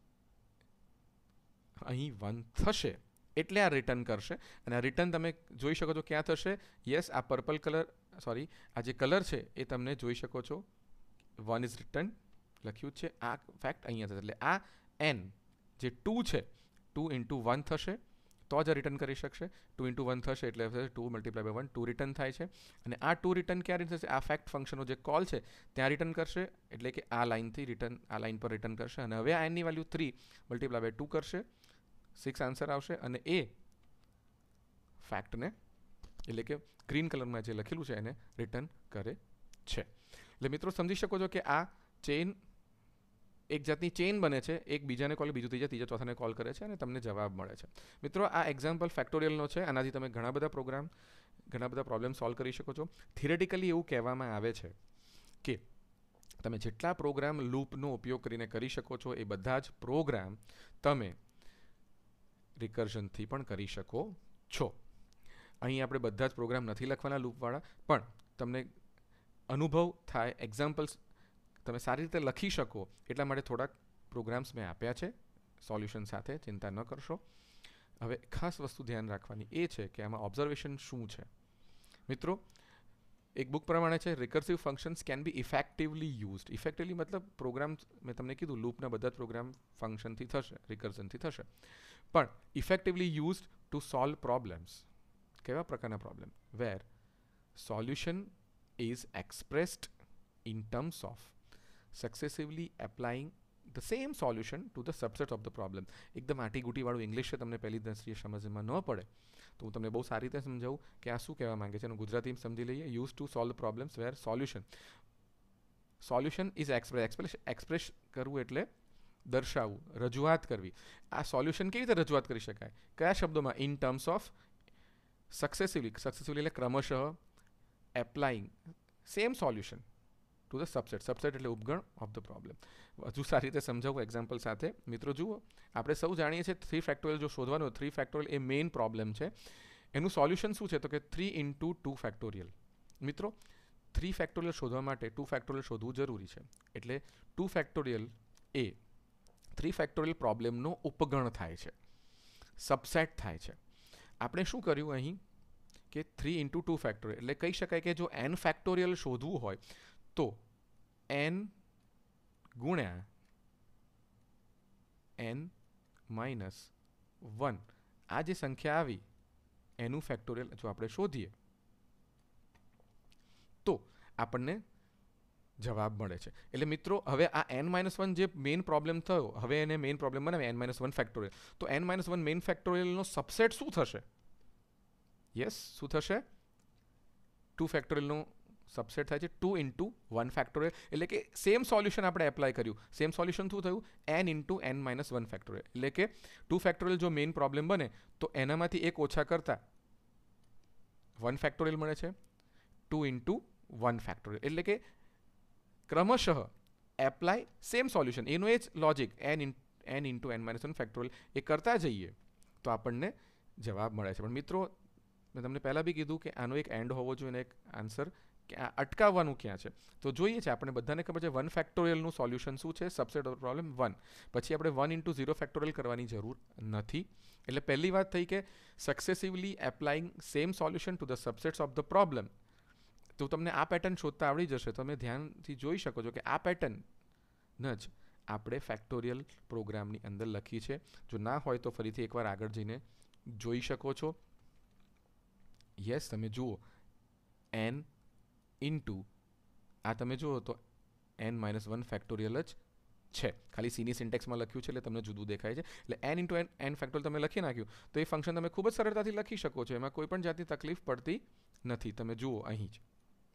અહીં વન થશે એટલે આ રિટર્ન કરશે, અને આ રિટર્ન તમે જોઈ શકો છો ક્યાં થશે. યસ, આ પર્પલ કલર, સોરી આ જે કલર છે એ તમને જોઈ શકો છો, વન ઇઝ રિટર્ન લખ્યું છે. આ ફેક્ટ અહીંયા થશે, એટલે આ એન જે ટુ છે ટુ ઇન્ટુ વન થશે તો જ રિટર્ન કરી શકશે. ટુ ઇન્ટુ વન થશે એટલે two multiply by one two return થાય છે, અને આ ટુ રિટર્ન ક્યારે થશે? આ ફેક્ટ ફંક્શનનો જે કોલ છે ત્યાં રિટર્ન કરશે, એટલે કે આ લાઇનથી રિટર્ન આ લાઇન પર રિટર્ન કરશે. અને હવે આ એનની value three multiply by two કરશે, સિક્સ આન્સર આવશે, અને એ ફેક્ટને એટલે કે ગ્રીન કલરમાં જે લખેલું છે એને રિટર્ન કરે છે. એટલે મિત્રો સમજી શકો છો કે આ ચેઇન એક જાતની ચેઇન બને છે, એક બીજાને કોલ, બીજું ત્રીજા, ત્રીજા ચોથાને કોલ કરે છે, અને તમને જવાબ મળે છે. મિત્રો આ એક્ઝામ્પલ ફેક્ટોરિયલનો છે, આનાથી તમે ઘણા બધા પ્રોગ્રામ ઘણા બધા પ્રોબ્લેમ સોલ્વ કરી શકો છો. થિયરેટિકલી એવું કહેવામાં આવે છે કે તમે જેટલા પ્રોગ્રામ લૂપનો ઉપયોગ કરીને કરી શકો છો એ બધા જ પ્રોગ્રામ તમે રિકર્ઝનથી પણ કરી શકો છો. અહીં આપણે બધા જ પ્રોગ્રામ નથી લખવાના લૂપવાળા, પણ તમને અનુભવ થાય, એક્ઝામ્પલ્સ તમે સારી રીતે લખી શકો એટલા માટે થોડાક પ્રોગ્રામ્સ મેં આપ્યા છે સોલ્યુશન સાથે, ચિંતા ન કરશો. હવે ખાસ વસ્તુ ધ્યાન રાખવાની એ છે કે આમાં ઓબ્ઝર્વેશન શું છે. મિત્રો એક બુક પ્રમાણે છે, recursive functions can be effectively used. Effectively મતલબ પ્રોગ્રામ, મેં તમને કીધું લૂપના બધા જ પ્રોગ્રામ ફંક્શનથી થશે, રિકર્ઝનથી થશે, પણ effectively used to solve problems. કેવા પ્રકારના problem? Where solution is expressed in terms of successively applying the same solution to the subset of the problem. એકદમ આટી ગુટીવાળું ઇંગ્લિશ છે, તમને પહેલી દ્રષ્ટિએ સમજમાં ન પડે તો હું તમને બહુ સારી રીતે સમજાવું કે આ શું કહેવા માંગે છે, એનું ગુજરાતીમાં સમજી લઈએ. Use to solve problems where solution solution is express express કરવું એટલે દર્શાવવું, રજૂઆત કરવી. આ સોલ્યુશન કેવી રીતે રજૂઆત કરી શકાય? કયા શબ્દોમાં? In terms of successively, successively એટલે ક્રમશઃ, applying same solution to the subset, subset એટલે ઉપગણ ઓફ ધ પ્રોબ્લેમ. હજુ સારી રીતે સમજાવું એક્ઝામ્પલ સાથે. મિત્રો જુઓ, આપણે સૌ જાણીએ છીએ થ્રી ફેક્ટોરિયલ જો શોધવાનું, થ્રી ફેક્ટોરિયલ એ મેઇન પ્રોબ્લેમ છે. એનું સોલ્યુશન શું છે? તો કે થ્રી ઇન્ટુ ટુ ફેક્ટોરિયલ. મિત્રો થ્રી ફેક્ટોરિયલ શોધવા માટે ટુ ફેક્ટોરિયલ શોધવું જરૂરી છે, એટલે ટુ ફેક્ટોરિયલ એ થ્રી ફેક્ટોરિયલ પ્રોબ્લેમનો ઉપગણ થાય છે, સબસેટ થાય છે. આપણે શું કર્યું અહીં કે થ્રી ઇન્ટુ ટુ ફેક્ટોરિયલ એટલે કહી શકાય કે જો એન ફેક્ટોરિયલ શોધવું હોય તો એન ગુણ્યા એન માઇનસ વન આ જે સંખ્યા આવી એનું ફેક્ટોરિયલ જો આપણે શોધીએ તો આપણને જવાબ મળે છે. એટલે મિત્રો હવે આ એન માઇનસ વન જે મેઇન પ્રોબ્લેમ થયો, હવે એને મેઇન પ્રોબ્લેમ બનાવે એન માઇનસ વન ફેક્ટોરિયલ. તો એન માઇનસ વન મેઇન ફેક્ટોરિયલનો સબસેટ શું થશે? યસ, શું થશે? ટુ ફેક્ટોરિયલનો સબસેટ થાય છે ટુ ઇન્ટુ વન ફેક્ટોરિયલ. એટલે કે સેમ સોલ્યુશન આપણે એપ્લાય કર્યું. સેમ સોલ્યુશન શું થયું? N into N minus one factorial. એટલે કે ટુ ફેક્ટોરિયલ જો મેઇન પ્રોબ્લેમ બને તો એનામાંથી એક ઓછા કરતા વન ફેક્ટોરિયલ મળે છે ટુ ઇન્ટુ વન ફેક્ટોરિયલ. એટલે કે ક્રમશઃ એપ્લાય સેમ સોલ્યુશન, એનું એ જ logic, N N into N minus one factorial એ કરતા જઈએ તો આપણને જવાબ મળે છે. પણ મિત્રો મેં તમને પહેલાં બી કીધું કે આનો એક એન્ડ હોવો જોઈએ અને એક આન્સર, કે આ અટકાવવાનું ક્યાં છે. તો જોઈએ છે, આપણે બધાને ખબર છે વન ફેક્ટોરિયલનું સોલ્યુશન શું છે? Subset of problem one. પછી આપણે વન ઇન્ટુ ઝીરો ફેક્ટોરિયલ કરવાની જરૂર નથી. એટલે પહેલી વાત થઈ કે successively applying same solution to the subsets of the problem. તો તમને આ પેટર્ન શોધતા આવડી જશે. તમે ધ્યાનથી જોઈ શકો છો કે આ પેટર્ન જ આપણે ફેક્ટોરિયલ પ્રોગ્રામની અંદર લખી છે. જો ના હોય તો ફરીથી એકવાર આગળ જઈને જોઈ શકો છો. યસ, તમે જુઓ એન ઇન્ટુ આ તમે જુઓ તો એન માઇનસ વન ફેક્ટોરિયલ જ છે. ખાલી સીની સિન્ટેક્સમાં લખ્યું છે એટલે તમને જુદું દેખાય છે. એટલે N into N N factorial તમે લખી નાખ્યું તો એ ફંક્શન તમે ખૂબ જ સરળતાથી લખી શકો છો. એમાં કોઈ પણ જાતની તકલીફ પડતી નથી. તમે જુઓ અહીં જ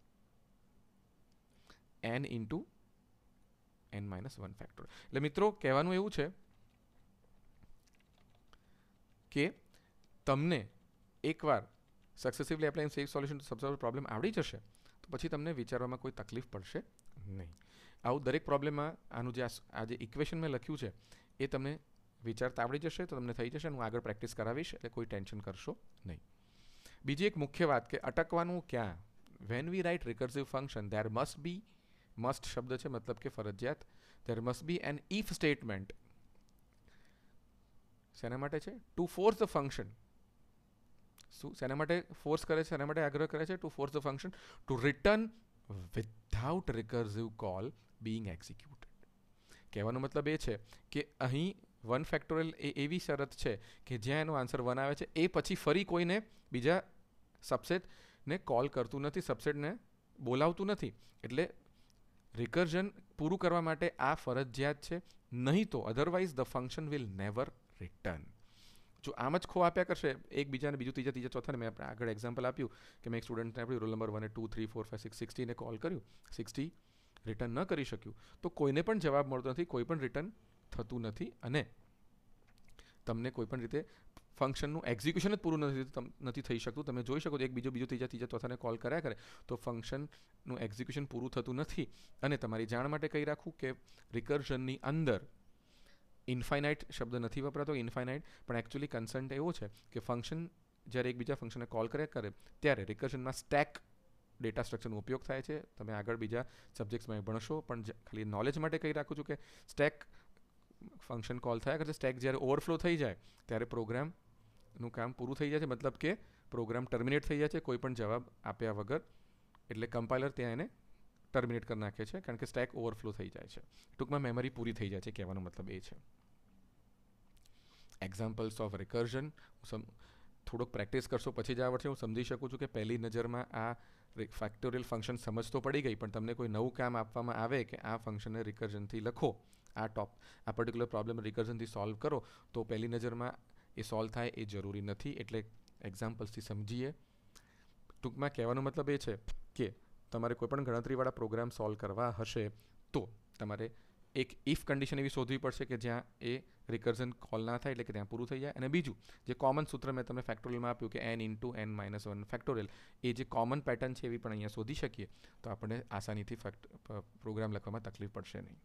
N into N minus one factorial. એટલે મિત્રો કહેવાનું એવું છે કે તમને એકવાર successively applying same solution to subset problem આવડી જશે તો પછી તમને વિચારવામાં કોઈ તકલીફ પડશે નહીં. આવું દરેક પ્રોબ્લેમમાં આનું જે આ જે ઇક્વેશન મેં લખ્યું છે એ તમને વિચારતા આવડી જશે તો તમને થઈ જશે. હું આગળ પ્રેક્ટિસ કરાવીશ એટલે કોઈ ટેન્શન કરશો નહીં. બીજી એક મુખ્ય વાત કે અટકવાનું ક્યાં? When we write recursive function there must be, must શબ્દ છે મતલબ કે ફરજિયાત, there must be an if statement. શેના માટે છે? To force the function. શું શેના માટે ફોર્સ કરે છે? શેના માટે આગ્રહ કરે છે? To force the function to return without recursive call being executed. કહેવાનો મતલબ એ છે કે અહીં વન ફેક્ટોરિયલ એ એવી શરત છે કે જ્યાં એનો આન્સર વન આવે છે એ પછી ફરી કોઈને બીજા સબસેટને કોલ કરતું નથી, સબસેટને બોલાવતું નથી. એટલે રિકર્ઝન પૂરું કરવા માટે આ ફરજિયાત છે. નહીં તો otherwise the function will never return. જો આમ જ ખો આપ્યા કરશે એકબીજાને, બીજું ત્રીજા ત્રીજા ચોથાને, મેં આપણે આગળ એક્ઝામ્પલ આપ્યું કે મેં એક સ્ટુડન્ટને આપ્યું roll number one two three four five six સિક્સટીને કોલ કર્યું, સિક્સટી રિટર્ન ન કરી શક્યું તો કોઈને પણ જવાબ મળતો નથી, કોઈ પણ રિટર્ન થતું નથી અને તમને કોઈ પણ રીતે ફંક્શનનું એક્ઝિક્યુશન જ પૂરું નથી નથી થઈ શકતું. તમે જોઈ શકો છો એક બીજો બીજો ત્રીજા ત્રીજા ચોથાને કોલ કર્યા કરે તો ફંક્શનનું એક્ઝિક્યુશન પૂરું થતું નથી. અને તમારી જાણ માટે કહી રાખું કે રિકર્ઝનની અંદર ઇન્ફાઇનાઇટ શબ્દ નથી વપરાતો, ઇન્ફાઇનાઇટ, પણ એકચ્યુઅલી કન્સર્ન એવો છે કે ફંક્શન જ્યારે એકબીજા ફંક્શનને કોલ કર્યા કરે ત્યારે રિકર્ઝનમાં સ્ટેક ડેટા સ્ટ્રક્ચરનો ઉપયોગ થાય છે. તમે આગળ બીજા સબ્જેક્ટ્સમાં ભણશો, પણ ખાલી નોલેજ માટે કહી રાખું છું કે સ્ટેક ફંક્શન કોલ થયા કરશે. સ્ટેક જ્યારે ઓવરફ્લો થઈ જાય ત્યારે પ્રોગ્રામનું કામ પૂરું થઈ જાય છે, મતલબ કે પ્રોગ્રામ ટર્મિનેટ થઈ જાય છે કોઈ પણ જવાબ આપ્યા વગર. એટલે કમ્પાઇલર ત્યાં એને ટર્મિનેટ કરી નાખે છે કારણ કે સ્ટેક ઓવરફ્લો થઈ જાય છે. ટૂંકમાં મેમરી પૂરી થઈ જાય છે, કહેવાનો મતલબ એ છે. એક્ઝામ્પલ્સ ઓફ રિકર્ઝન થોડોક પ્રેક્ટિસ કરશો પછી જ આવડશે. હું સમજી શકું છું કે પહેલી નજરમાં આ ફેક્ટોરિયલ ફંક્શન સમજ તો પડી ગઈ, પણ તમને કોઈ નવું કામ આપવામાં આવે કે આ ફંક્શનને રિકર્ઝનથી લખો, આ ટોપ આ પર્ટિક્યુલર પ્રોબ્લેમ રિકર્ઝનથી સોલ્વ કરો, તો પહેલી નજરમાં એ સોલ્વ થાય એ જરૂરી નથી. એટલે એક્ઝામ્પલ્સથી સમજીએ. ટૂંકમાં કહેવાનો મતલબ એ છે કે તમારે કોઈ પણ ગણતરીવાળા પ્રોગ્રામ સોલ્વ કરવા હશે તો તમારે એક ઇફ કન્ડિશન એવી શોધવી પડશે કે જ્યાં એ રિકર્ઝન કોલ ના થાય, એટલે કે ત્યાં પૂરું થઈ જાય. અને બીજું જે કોમન સૂત્ર મેં તમને ફેક્ટોરિયલમાં આપ્યું કે N into N minus one factorial, એ જે કોમન પેટર્ન છે એવી પણ અહીંયા શોધી શકીએ તો આપણને આસાનીથી ફેક્ટ પ્રોગ્રામ લખવામાં તકલીફ પડશે નહીં.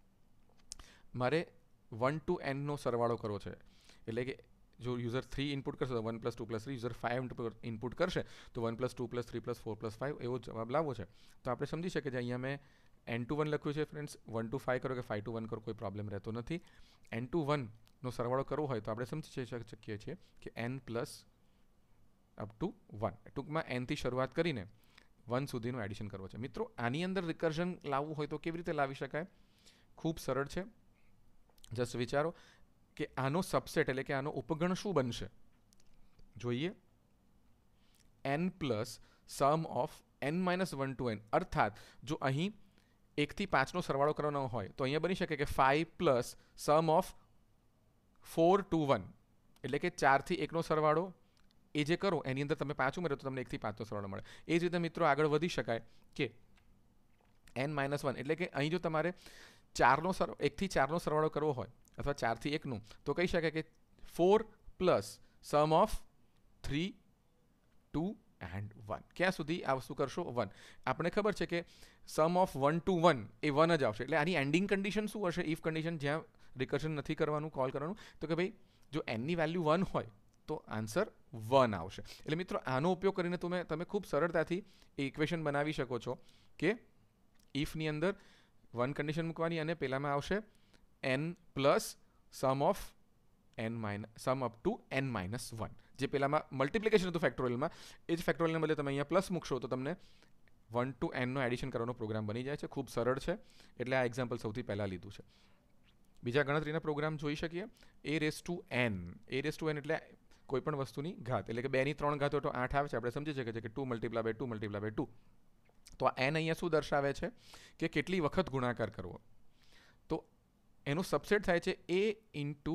મારે વન ટુ એનનો સરવાળો કરવો છે, એટલે કે જો યુઝર થ્રી ઇનપુટ કરશે તો one plus two plus three, user five input કરશે તો one plus two plus three plus four plus five એવો જવાબ લાવવો છે. તો આપણે સમજી શકીએ કે અહીંયા મેં એન ટુ વન લખ્યું છે ફ્રેન્ડ્સ. વન ટુ ફાઇવ કરો કે ફાઇવ ટુ વન કરો કોઈ પ્રોબ્લેમ રહેતો નથી. એન ટુ વનનો સરવાળો કરવો હોય તો આપણે સમજી શકીએ છીએ કે N plus up to one, ટૂંકમાં એનથી શરૂઆત કરીને વન સુધીનું એડિશન કરવો છે. મિત્રો આની અંદર રિકર્ઝન લાવવું હોય તો કેવી રીતે લાવી શકાય? ખૂબ સરળ છે. જસ્ટ વિચારો, કે આનો સબસેટ એટલે કે આનો ઉપગણ શું બનશે. જોઈએ n plus sum of n minus one two N, અર્થાત જો અહીં એકથી પાંચનો સરવાળો કરવાનો હોય તો અહીંયા બની શકે કે five plus sum of four to one, એટલે કે ચારથી એકનો સરવાળો એ જે કરો એની અંદર તમે પાંચ ઉમેરો તો તમને એકથી પાંચનો સરવાળો મળે. એ જ રીતે મિત્રો આગળ વધી શકાય કે એન માઇનસ વન, એટલે કે અહીં જો તમારે ચારનો સર એકથી ચારનો સરવાળો કરવો હોય અથવા ચારથી એકનું, તો કહી શકાય કે four plus sum of three to and one. ક્યાં સુધી આ વસ્તુ કરશો? વન. આપણે ખબર છે કે sum of one to one એ વન જ આવશે. એટલે આની એન્ડિંગ કન્ડિશન શું હશે? ઇફ કન્ડિશન જ્યાં રિકર્શન નથી કરવાનું, કોલ કરવાનું, તો કે ભાઈ જો એનની વેલ્યુ વન હોય તો આન્સર વન આવશે. એટલે મિત્રો આનો ઉપયોગ કરીને તમે તમે ખૂબ સરળતાથી એ ઇક્વેશન બનાવી શકો છો કે ઇફની અંદર વન કન્ડિશન મૂકવાની અને પહેલામાં આવશે N plus sum of N minus sum up to N minus one. જે પહેલામાં મલ્ટિપ્લિકેશન હતું ફેક્ટોરિયલમાં, એ જ ફેક્ટોરિયલને બદલે તમે અહીંયા પ્લસ મૂકશો તો તમને વન ટુ એનનો એડિશન કરવાનો પ્રોગ્રામ બની જાય છે. ખૂબ સરળ છે, એટલે આ એક્ઝામ્પલ સૌથી પહેલાં લીધું છે. બીજા ગણતરીના પ્રોગ્રામ જોઈ શકીએ. A raise to N, A raise to N એટલે કોઈ પણ વસ્તુની ઘાત, એટલે કે બેની ત્રણ ઘાત હોય તો આઠ આવે છે. આપણે સમજી શકીએ છીએ કે two multiply by two multiply by two. તો આ એન અહીંયા શું દર્શાવે છે કે કેટલી વખત ગુણાકાર કરવો. તો એનું સબસેટ થાય છે A into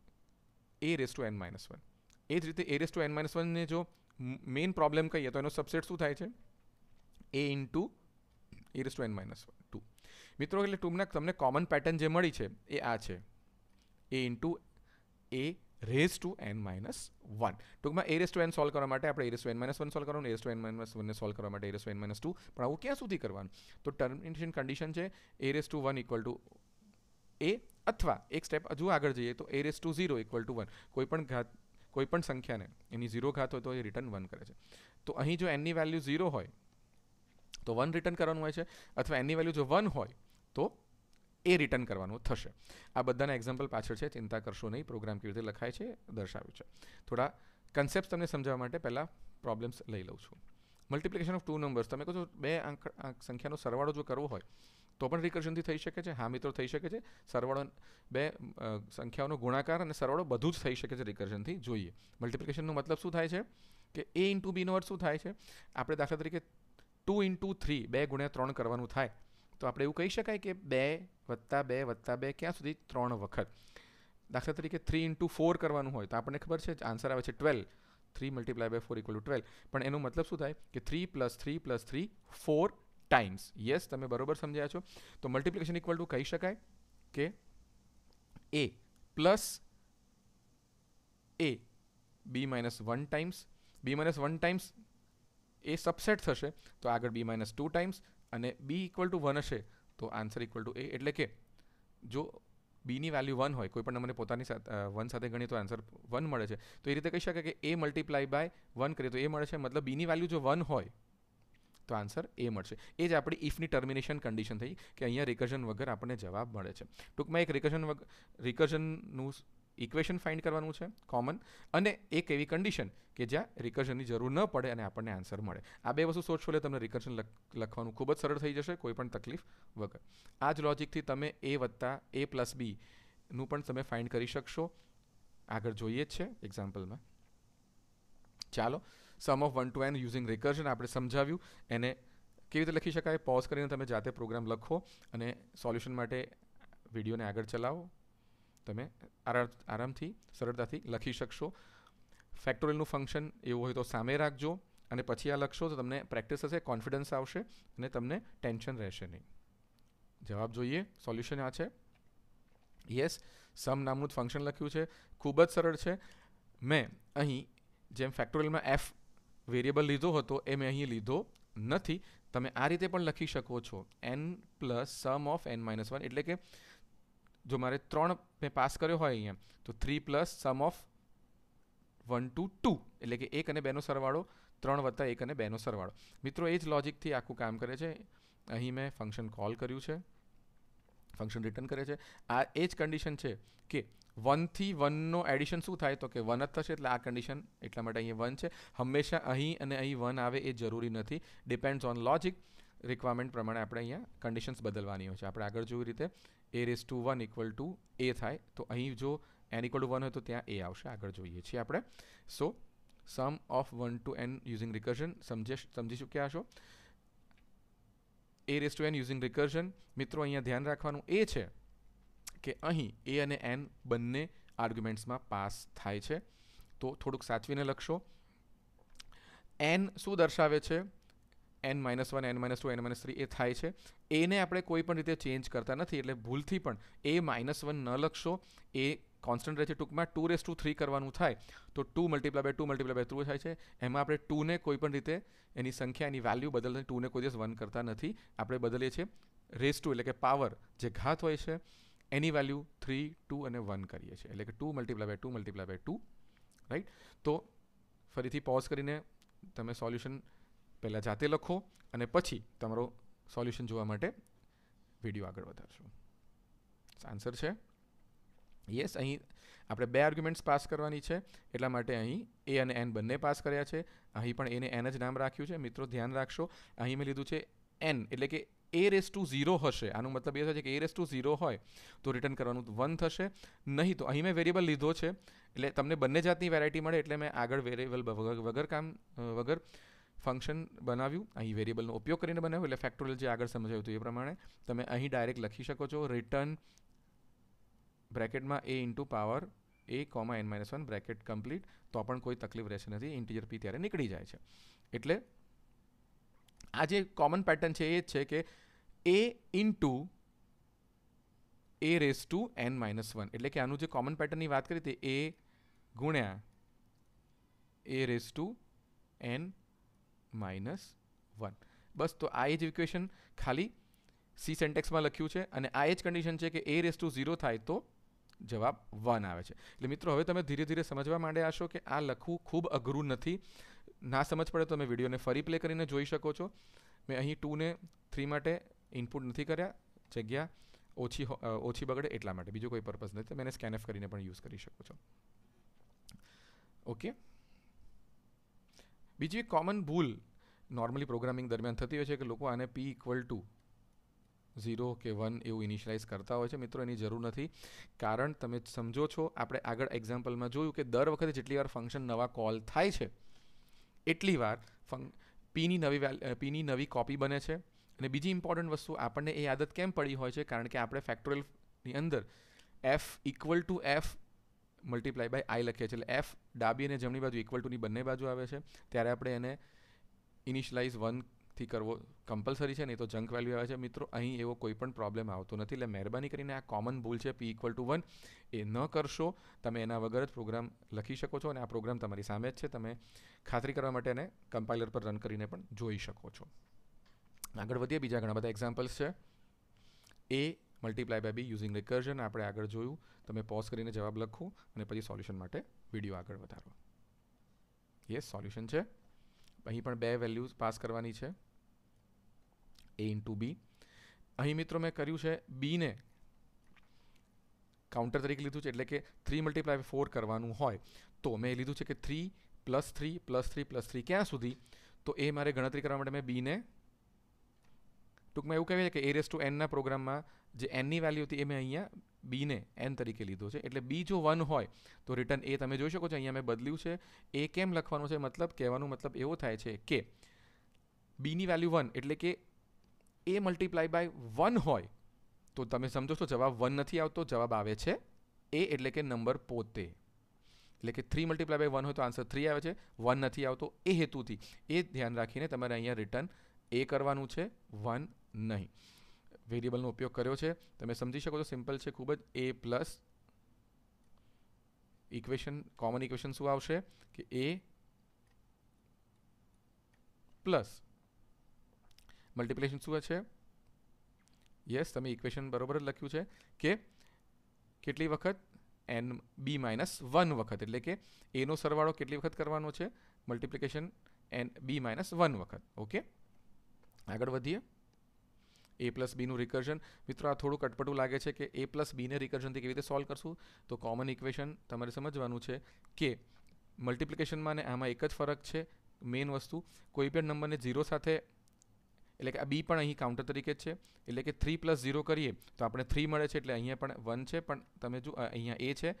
A raise to N minus one. એ જ રીતે એ રેસ ટુ એન માઇનસ વનને જો મેઇન પ્રોબ્લેમ કહીએ તો એનો સબસેટ શું થાય છે? A into A raise to N minus two. મિત્રો એટલે ટૂંકમાં તમને કોમન પેટર્ન જે મળી છે એ આ છે, A into A raise to N minus one. ટૂંકમાં A raise to N solve કરવા માટે આપણે A raise to N minus one solve કરવાનું, A raise to N minus વનને સોલ્વ કરવા માટે A raise to N minus two. પણ આવું ક્યાં સુધી કરવાનું? તો ટર્મિનેશન કન્ડિશન છે A raise to one equal to A, અથવા એક સ્ટેપ હજુ આગળ જઈએ તો A raise two zero equal two one. કોઈ પણ ઘાત કોઈ પણ સંખ્યાને એની ઝીરો ઘાત હોય તો એ રિટર્ન વન કરે છે. તો અહીં જો એનની વેલ્યુ ઝીરો હોય તો વન રિટર્ન કરવાનું હોય છે, અથવા એનની વેલ્યુ જો વન હોય તો એ રિટર્ન કરવાનું થશે. આ બધાના એક્ઝામ્પલ પાછળ છે, ચિંતા કરશો નહીં. પ્રોગ્રામ કેવી રીતે લખાય છે દર્શાવ્યું છે. થોડા કન્સેપ્ટ તમને સમજાવવા માટે પહેલાં પ્રોબ્લેમ્સ લઈ લઉં છું. મલ્ટિપ્લિકેશન ઓફ ટુ નંબર્સ, તમે કહો છો બે આંક સંખ્યાનો સરવાળો જો કરવો હોય તો પણ રિકર્શનથી થઈ શકે છે. હા મિત્રો, થઈ શકે છે. સરવાળો બે સંખ્યાઓનો ગુણાકાર અને સરવાળો બધું જ થઈ શકે છે રિકર્શનથી. જોઈએ મલ્ટિપ્લિકેશનનો મતલબ શું થાય છે કે એ ઇન્ટુ બીનો અર્થ શું થાય છે? આપણે દાખલા તરીકે ટુ ઇન્ટુ થ્રી, બે ગુણ્યા ત્રણ કરવાનું થાય તો આપણે એવું કહી શકાય કે બે વત્તા બે વત્તા બે ક્યાં સુધી? ત્રણ વખત. દાખલા તરીકે થ્રી ઇન્ટુ ફોર કરવાનું હોય તો આપણને ખબર છે આન્સર આવે છે twelve. Three multiply by four equal to twelve. પણ એનો મતલબ શું થાય કે three plus three plus three four times. Yes, તમે બરોબર સમજ્યા છો. તો મલ્ટિપ્લિકેશન ઇક્વલ ટુ કહી શકાય કે A plus A B minus one times. B minus one times એ સબસેટ થશે તો આગળ બી માઇનસ ટુ ટાઈમ્સ, અને બી ઇક્વલ ટુ વન હશે તો આન્સર ઇક્વલ ટુ એ. એટલે કે જો બીની વેલ્યુ વન હોય, કોઈ પણ નંબરને પોતાની સાથે વન સાથે ગણીએ તો આન્સર વન મળે છે. તો એ રીતે કહી શકાય કે એ મલ્ટીપ્લાય બાય વન કરીએ તો એ મળે છે. મતલબ બીની વેલ્યુ જો વન હોય તો આન્સર એ મળશે. એ જ આપણી ઇફની ટર્મિનેશન કન્ડિશન થઈ કે અહીંયા રિકર્ઝન વગર આપણને જવાબ મળે છે. ટૂંકમાં એક રિકર્ઝન વગર રિકર્ઝનનું ઇક્વેશન ફાઇન્ડ કરવાનું છે કોમન, અને એક એવી કન્ડિશન કે જ્યાં રિકર્શનની જરૂર ન પડે અને આપણને આન્સર મળે. આ બે વસ્તુ સોચશો એટલે તમને રિકર્શન લખવાનું ખૂબ જ સરળ થઈ જશે, કોઈ પણ તકલીફ વગર. આ જ લોજિકથી તમે એ વત્તા એ પ્લસ બીનું પણ તમે ફાઇન્ડ કરી શકશો. આગળ જોઈએ જ છે એક્ઝામ્પલમાં. ચાલો, sum of one two N using recursion આપણે સમજાવ્યું. એને કેવી રીતે લખી શકાય પોઝ કરીને તમે જાતે પ્રોગ્રામ લખો અને સોલ્યુશન માટે વિડીયોને આગળ ચલાવો. તમે આરામથી સરળતાથી લખી શકશો. ફેક્ટોરિયલનું ફંક્શન એવું હોય તો સામે રાખજો અને પછી આ લખશો તો તમને પ્રેક્ટિસ થશે, કોન્ફિડન્સ આવશે અને તમને ટેન્શન રહેશે નહીં. જવાબ જોઈએ. સોલ્યુશન આ છે. યસ, સમ નામનું જ ફંક્શન લખ્યું છે. ખૂબ જ સરળ છે. મેં અહીં જેમ ફેક્ટોરિયલમાં એફ વેરિયેબલ લીધો હતો એ મેં અહીં લીધો નથી. તમે આ રીતે પણ લખી શકો છો, N plus sum of N minus one. એટલે કે જો મારે ત્રણ મેં પાસ કર્યો હોય અહીંયા તો three plus sum of one two two, એટલે કે એક અને બેનો સરવાળો, ત્રણ વત્તા એક અને બેનો સરવાળો. મિત્રો એ જ લોજિકથી આખું કામ કરે છે. અહીં મેં ફંક્શન કોલ કર્યું છે, ફંક્શન રિટર્ન કરે છે. આ એ જ કન્ડિશન છે કે વનથી વનનો એડિશન શું થાય તો કે વન જ થશે, એટલે આ કન્ડિશન એટલા માટે અહીંયા વન છે. હંમેશા અહીં અને અહીં વન આવે એ જરૂરી નથી. Depends on logic. રિક્વાયરમેન્ટ પ્રમાણે આપણે અહીંયા કન્ડિશન્સ બદલવાની હોય છે. આપણે આગળ જોઈ રીતે એ raise to one equal to a થાય તો અહીં જો એન ઇક્વલ ટુ વન હોય તો ત્યાં એ આવશે. આગળ જોઈએ છીએ આપણે. So sum of one two N using recursion સમજી સમજી ચૂક્યા છો. A raise to N using recursion. મિત્રો અહીંયા ધ્યાન રાખવાનું એ છે કે અહીં એ અને એન બંને આર્ગ્યુમેન્ટ્સમાં પાસ થાય છે. તો થોડુંક સાચવીને લખશો. એન શું દર્શાવે છે? N minus one, N minus two, N minus three એ થાય છે. એને આપણે કોઈ પણ રીતે ચેન્જ કરતા નથી, એટલે ભૂલથી પણ એ માઇનસ વન ન લખશો. એ કોન્સ્ટન્ટ રહે છે. ટૂંકમાં ટુ રેસ ટુ થ્રી કરવાનું થાય તો two multiply by two multiply by two થાય છે. એમાં આપણે ટુને કોઈ પણ રીતે એની સંખ્યા એની વેલ્યુ બદલતા ટુને કોઈ દિવસ વન કરતા નથી. આપણે બદલીએ છીએ રેસ ટુ એટલે કે પાવર જે ઘાત હોય છે એની વેલ્યુ થ્રી, ટુ અને વન કરીએ છીએ. એટલે કે two multiply by two multiply by two. Right. તો ફરીથી પોઝ કરીને તમે સોલ્યુશન પહેલાં જાતે લખો અને પછી તમારો સોલ્યુશન જોવા માટે વિડીયો આગળ વધારશો. આન્સર છે યસ. અહીં આપણે બે આર્ગ્યુમેન્ટ્સ પાસ કરવાની છે એટલા માટે અહીં એ અને એન બંને પાસ કર્યા છે. અહીં પણ એને એન જ નામ રાખ્યું છે. મિત્રો ધ્યાન રાખશો, અહીં મેં લીધું છે એન એટલે કે એ રેસ ટુ ઝીરો હશે. આનો મતલબ એ થશે કે એ રેસ ટુ ઝીરો હોય તો રિટર્ન કરવાનું વન થશે. નહીં તો અહીં મેં વેરિયેબલ લીધો છે એટલે તમને બંને જાતની વેરાયટી મળે એટલે મેં આગળ વેરિયેબલ વગર કામ વગર ફંક્શન બનાવ્યું. અહીં વેરિયેબલનો ઉપયોગ કરીને બનાવ્યું એટલે ફેક્ટોરિયલ જે આગળ સમજાવ્યું હતું એ પ્રમાણે તમે અહીં ડાયરેક્ટ લખી શકો છો. રિટર્ન બ્રેકેટમાં a into power a comma N minus one bracket complete. તો પણ કોઈ તકલીફ રહેશે નથી. ઇન્ટીજર પી ત્યારે નીકળી જાય છે. એટલે આ જે કોમન પેટર્ન છે એ જ છે કે a into A raise to N minus one એટલે કે આનું જે કોમન પેટર્નની વાત કરી તે એ ગુણ્યા a raise to N minus one. બસ. તો આ એ જ ઇક્વેશન ખાલી સી સેન્ટેક્સમાં લખ્યું છે અને આ એ જ કન્ડિશન છે કે એ રેસ ટુ ઝીરો થાય તો જવાબ વન આવે છે. એટલે મિત્રો હવે તમે ધીરે ધીરે સમજવા માંડ્યા હશો કે આ લખવું ખૂબ અઘરું નથી. ના સમજ પડે તો તમે વિડીયોને ફરી પ્લે કરીને જોઈ શકો છો. મેં અહીં ટુ ને થ્રી માટે ઇનપુટ નથી કર્યા, જગ્યા ઓછી ઓછી બગડે એટલા માટે, બીજો કોઈ પર્પઝ નથી. તમે એને સ્કેનએફ કરીને પણ યુઝ કરી શકો છો. ઓકે. બીજી એક કોમન ભૂલ નોર્મલી પ્રોગ્રામિંગ દરમિયાન થતી હોય છે કે લોકો આને પી ઇક્વલ ટુ ઝીરો કે વન એવું ઇનિશિયલાઇઝ કરતા હોય છે. મિત્રો એની જરૂર નથી. કારણ તમે સમજો છો આપણે આગળ એક્ઝામ્પલમાં જોયું કે દર વખતે જેટલી વાર ફંક્શન નવા કોલ થાય છે એટલી વાર ફંક પીની નવી પીની નવી કોપી બને છે. અને બીજી ઇમ્પોર્ટન્ટ વસ્તુ આપણને એ આદત કેમ પડી હોય છે કારણ કે આપણે ફેક્ટોરિયલની અંદર F equal to F multiply by I લખીએ છીએ. એટલે એફ ડાબી અને જમણી બાજુ ઇક્વલ ટુની બંને બાજુ આવે છે ત્યારે આપણે એને ઇનિશિયલાઇઝ વનથી કરવો કમ્પલસરી છે, નહીં તો જંક વેલ્યુ આવે છે. મિત્રો અહીં એવો કોઈ પણ પ્રોબ્લેમ આવતો નથી. એટલે મહેરબાની કરીને આ કોમન ભૂલ છે પી ઇક્વલ ટુ વન એ ન કરશો. તમે એના વગર જ પ્રોગ્રામ લખી શકો છો અને આ પ્રોગ્રામ તમારી સામે જ છે. તમે ખાતરી કરવા માટે એને કમ્પાઇલર પર રન કરીને પણ જોઈ શકો છો. આગળ વધીએ. બીજા ઘણા બધા એક્ઝામ્પલ્સ છે. A multiply by B using recursion આપણે આગળ જોયું. તમે પોઝ કરીને જવાબ લખો અને પછી સોલ્યુશન માટે વિડીયો આગળ વધારો. યસ, સોલ્યુશન છે. અહીં પણ બે વેલ્યુઝ પાસ કરવાની છે એ ઇન્ટુ બી. અહીં મિત્રો મેં કર્યું છે બીને કાઉન્ટર તરીકે લીધું છે એટલે કે થ્રી મલ્ટીપ્લાય ફોર કરવાનું હોય તો મેં લીધું છે કે three plus three plus three plus three ક્યાં સુધી, તો એ મારે ગણતરી કરવા માટે મેં બીને ટૂંકમાં એવું કહેવાય કે એ રેસ ટુ એનના પ્રોગ્રામમાં જે એનની વેલ્યુ હતી એ મેં અહીંયા બીને એન તરીકે લીધો છે. એટલે બી જો વન હોય તો રિટર્ન એ તમે જોઈ શકો છો અહીંયા મેં બદલ્યું છે. એ કેમ લખવાનું છે? મતલબ કહેવાનો મતલબ એવો થાય છે કે બીની વેલ્યુ વન એટલે કે એ મલ્ટીપ્લાય બાય વન હોય તો તમે સમજો છો જવાબ વન નથી આવતો, જવાબ આવે છે એ એટલે કે નંબર પોતે. એટલે કે થ્રી મલ્ટીપ્લાય બાય વન હોય તો આન્સર થ્રી આવે છે, વન નથી આવતો. એ હેતુથી એ ધ્યાન રાખીને તમારે અહીંયા રિટર્ન એ કરવાનું છે, વન નહીં. વેરિયેબલનો ઉપયોગ કર્યો છે તમે સમજી શકો છો. સિમ્પલ છે ખૂબ જ. A plus equation common equation શું આવશે કે એ પ્લસ મલ્ટીપ્લિકેશન શું છે? યસ, તમે ઇક્વેશન બરોબર જ લખ્યું છે કે કેટલી વખત એન બી માઇનસ વન વખત એટલે કે એનો સરવાળો કેટલી વખત કરવાનો છે? Multiplication N B minus one વખત. ઓકે, આગળ વધીએ. એ પ્લસ બીનું રિકર્ઝન. મિત્રો આ થોડું કટપટું લાગે છે કે એ પ્લસ બીને રિકર્ઝનથી કેવી રીતે સોલ્વ કરશું. તો કોમન ઇક્વેશન તમારે સમજવાનું છે કે મલ્ટીપ્લિકેશનમાં ને આમાં એક જ ફરક છે. મેઇન વસ્તુ કોઈ પણ નંબરને ઝીરો સાથે એટલે કે આ બી પણ અહીં કાઉન્ટર તરીકે જ છે. એટલે કે થ્રી પ્લસ ઝીરો કરીએ તો આપણે થ્રી મળે છે એટલે અહીંયા પણ વન છે. પણ તમે જો અહીંયા એ છે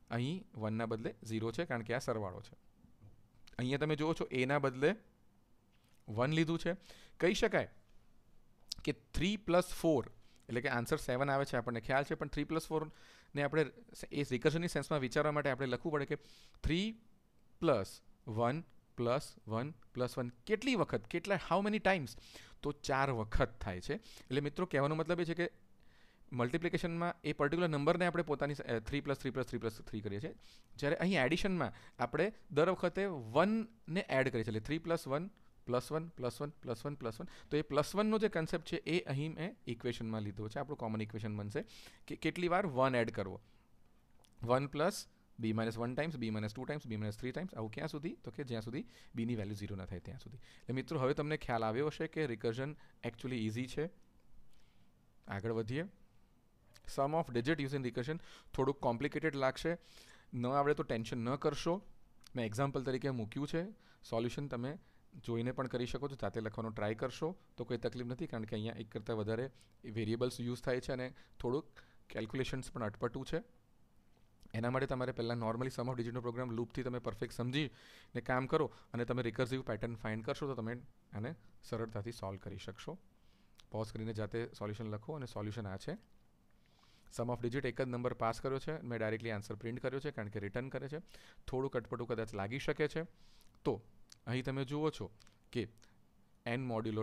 અહીં વનના બદલે ઝીરો છે કારણ કે આ સરવાળો છે. અહીંયા તમે જુઓ છો એના બદલે વન લીધું છે. કહી શકાય કે થ્રી પ્લસ ફોર એટલે કે આન્સર સેવન આવે છે આપણને ખ્યાલ છે, પણ થ્રી પ્લસ ફોરને આપણે એ રિકર્શનની સેન્સમાં વિચારવા માટે આપણે લખવું પડે કે three plus one plus one plus one કેટલી વખત, કેટલા, હાઉ મેની ટાઈમ્સ? તો ચાર વખત થાય છે. એટલે મિત્રો કહેવાનો મતલબ એ છે કે મલ્ટિપ્લિકેશનમાં એ પર્ટિક્યુલર નંબરને આપણે પોતાની three plus three plus three plus three કરીએ છીએ, જ્યારે અહીં એડિશનમાં આપણે દર વખતે વનને એડ કરીએ છીએ. એટલે three plus one plus one plus one plus one plus one. તો એ પ્લસ વનનો જે કન્સેપ્ટ છે એ અહીં મેં ઇક્વેશનમાં લીધો છે. આપણું કોમન ઇક્વેશન બનશે કે કેટલી વાર વન એડ કરવો. One plus B minus one times, B minus two times, B minus three times. આવું ક્યાં સુધી? તો કે જ્યાં સુધી બીની વેલ્યુ ઝીરો ના થાય ત્યાં સુધી. એટલે મિત્રો હવે તમને ખ્યાલ આવ્યો હશે કે રિકર્ઝન એકચ્યુઅલી ઇઝી છે. આગળ વધીએ. Sum of digit using recursion થોડુંક કોમ્પ્લિકેટેડ લાગશે, ન આવડે તો ટેન્શન ન કરશો. મેં એક્ઝામ્પલ તરીકે મૂક્યું છે. સોલ્યુશન તમે જોઈને પણ કરી શકો છો, જાતે લખવાનો ટ્રાય કરશો તો કોઈ તકલીફ નથી, કારણ કે અહીંયા એક કરતાં વધારે વેરિયેબલ્સ યુઝ થાય છે અને થોડુંક કેલ્ક્યુલેશન્સ પણ અટપટું છે. એના માટે તમારે પહેલાં નોર્મલી સમ ઓફ ડિજિટનો પ્રોગ્રામ લૂપથી તમે પરફેક્ટ સમજીને કામ કરો અને તમે રિકર્સિવ પેટર્ન ફાઇન્ડ કરશો તો તમે આને સરળતાથી સોલ્વ કરી શકશો. પોઝ કરીને જાતે સોલ્યુશન લખો અને સોલ્યુશન આ છે. સમ ઓફ ડિજિટ એક જ નંબર પાસ કર્યો છે, મેં ડાયરેક્ટલી આન્સર પ્રિન્ટ કર્યો છે કારણ કે રિટર્ન કરે છે. થોડું કટપટું કદાચ લાગી શકે છે. તો અહીં તમે જુઓ છો કે એન મોડ્યુલો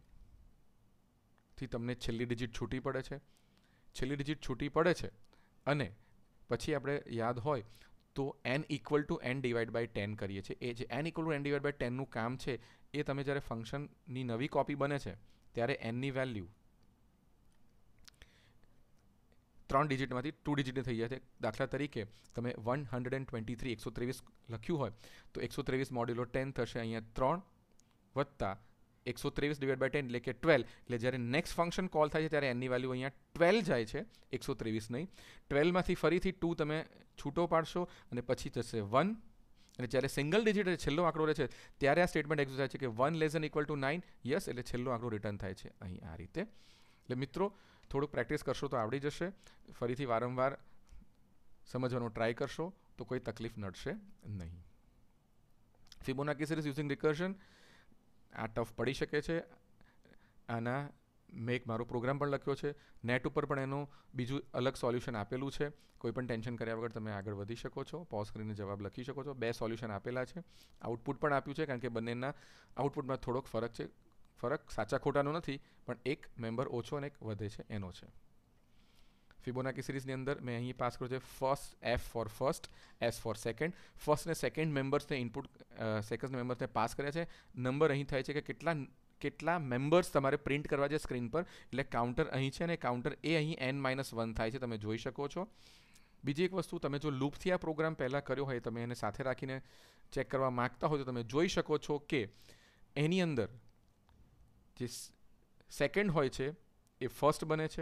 ટેનથી તમને છેલ્લી ડિજિટ છૂટી પડે છે. છેલ્લી ડિજિટ છૂટી પડે છે અને પછી આપણે યાદ હોય તો N equal to N divide by ten કરીએ છીએ. એ જે N equal to N divide by ટેનનું કામ છે એ તમે જ્યારે ફંક્શનની નવી કોપી બને છે ત્યારે એનની વેલ્યુ ત્રણ ડિજિટમાંથી ટુ ડિજિટની થઈ જાય છે. દાખલા તરીકે તમે one hundred and twenty three એકસો ત્રેવીસ લખ્યું હોય તો એકસો ત્રેવીસ મોડ્યુલો ટેન થશે અહીંયા ત્રણ વત્તા એકસો ત્રેવીસ ડિવાઈડ બાય ટેન એટલે કે ટ્વેલ્વ. એટલે જ્યારે નેક્સ્ટ ફંક્શન કોલ થાય છે ત્યારે એનની વેલ્યુ અહીંયા ટ્વેલ્વ જાય છે, એકસો ત્રેવીસ નહીં. ટ્વેલ્વમાંથી ફરીથી ટુ તમે છૂટો પાડશો અને પછી થશે વન. અને જ્યારે સિંગલ ડિજિટ છેલ્લો આંકડો રહે છે ત્યારે આ સ્ટેટમેન્ટ એક્ઝિક્યુટ થાય છે કે one less than equal to nine. Yes, એટલે છેલ્લો આંકડો રિટર્ન થાય છે અહીં આ રીતે. એટલે મિત્રો થોડુંક પ્રેક્ટિસ કરશો તો આવડી જશે. ફરીથી વારંવાર સમજવાનો ટ્રાય કરશો તો કોઈ તકલીફ નડશે નહીં. ફિબોનાકી સિરીઝ યુઝિંગ રિકર્ઝન આ ટફ પડી શકે છે. આના મેં એક મારો પ્રોગ્રામ પણ લખ્યો છે, નેટ ઉપર પણ એનું બીજું અલગ સોલ્યુશન આપેલું છે. કોઈ પણ ટેન્શન કર્યા વગર તમે આગળ વધી શકો છો, પોઝ કરીને જવાબ લખી શકો છો. બે સોલ્યુશન આપેલા છે, આઉટપુટ પણ આપ્યું છે કારણ કે બંનેના આઉટપુટમાં થોડોક ફરક છે. ફરક સાચા ખોટાનો નથી, પણ એક મેમ્બર ઓછો અને એક વધે છે એનો છે. ફિબોનાકી સિરીઝની અંદર મેં અહીં પાસ કર્યો છે first, F for first, S for second. First ને સેકન્ડ મેમ્બર્સને ઇનપુટ સેકન્ડ મેમ્બર્સને પાસ કર્યા છે. નંબર અહીં થાય છે કે કેટલા કેટલા મેમ્બર્સ તમારે પ્રિન્ટ કરવા છે સ્ક્રીન પર. એટલે કાઉન્ટર અહીં છે અને કાઉન્ટર એ અહીં એન માઇનસ વન થાય છે, તમે જોઈ શકો છો. બીજી એક વસ્તુ, તમે જો લૂપથી આ પ્રોગ્રામ પહેલાં કર્યો હોય, તમે એને સાથે રાખીને ચેક કરવા માગતા હોય તો તમે જોઈ શકો છો કે એની અંદર જે સેકન્ડ હોય છે એ ફર્સ્ટ બને છે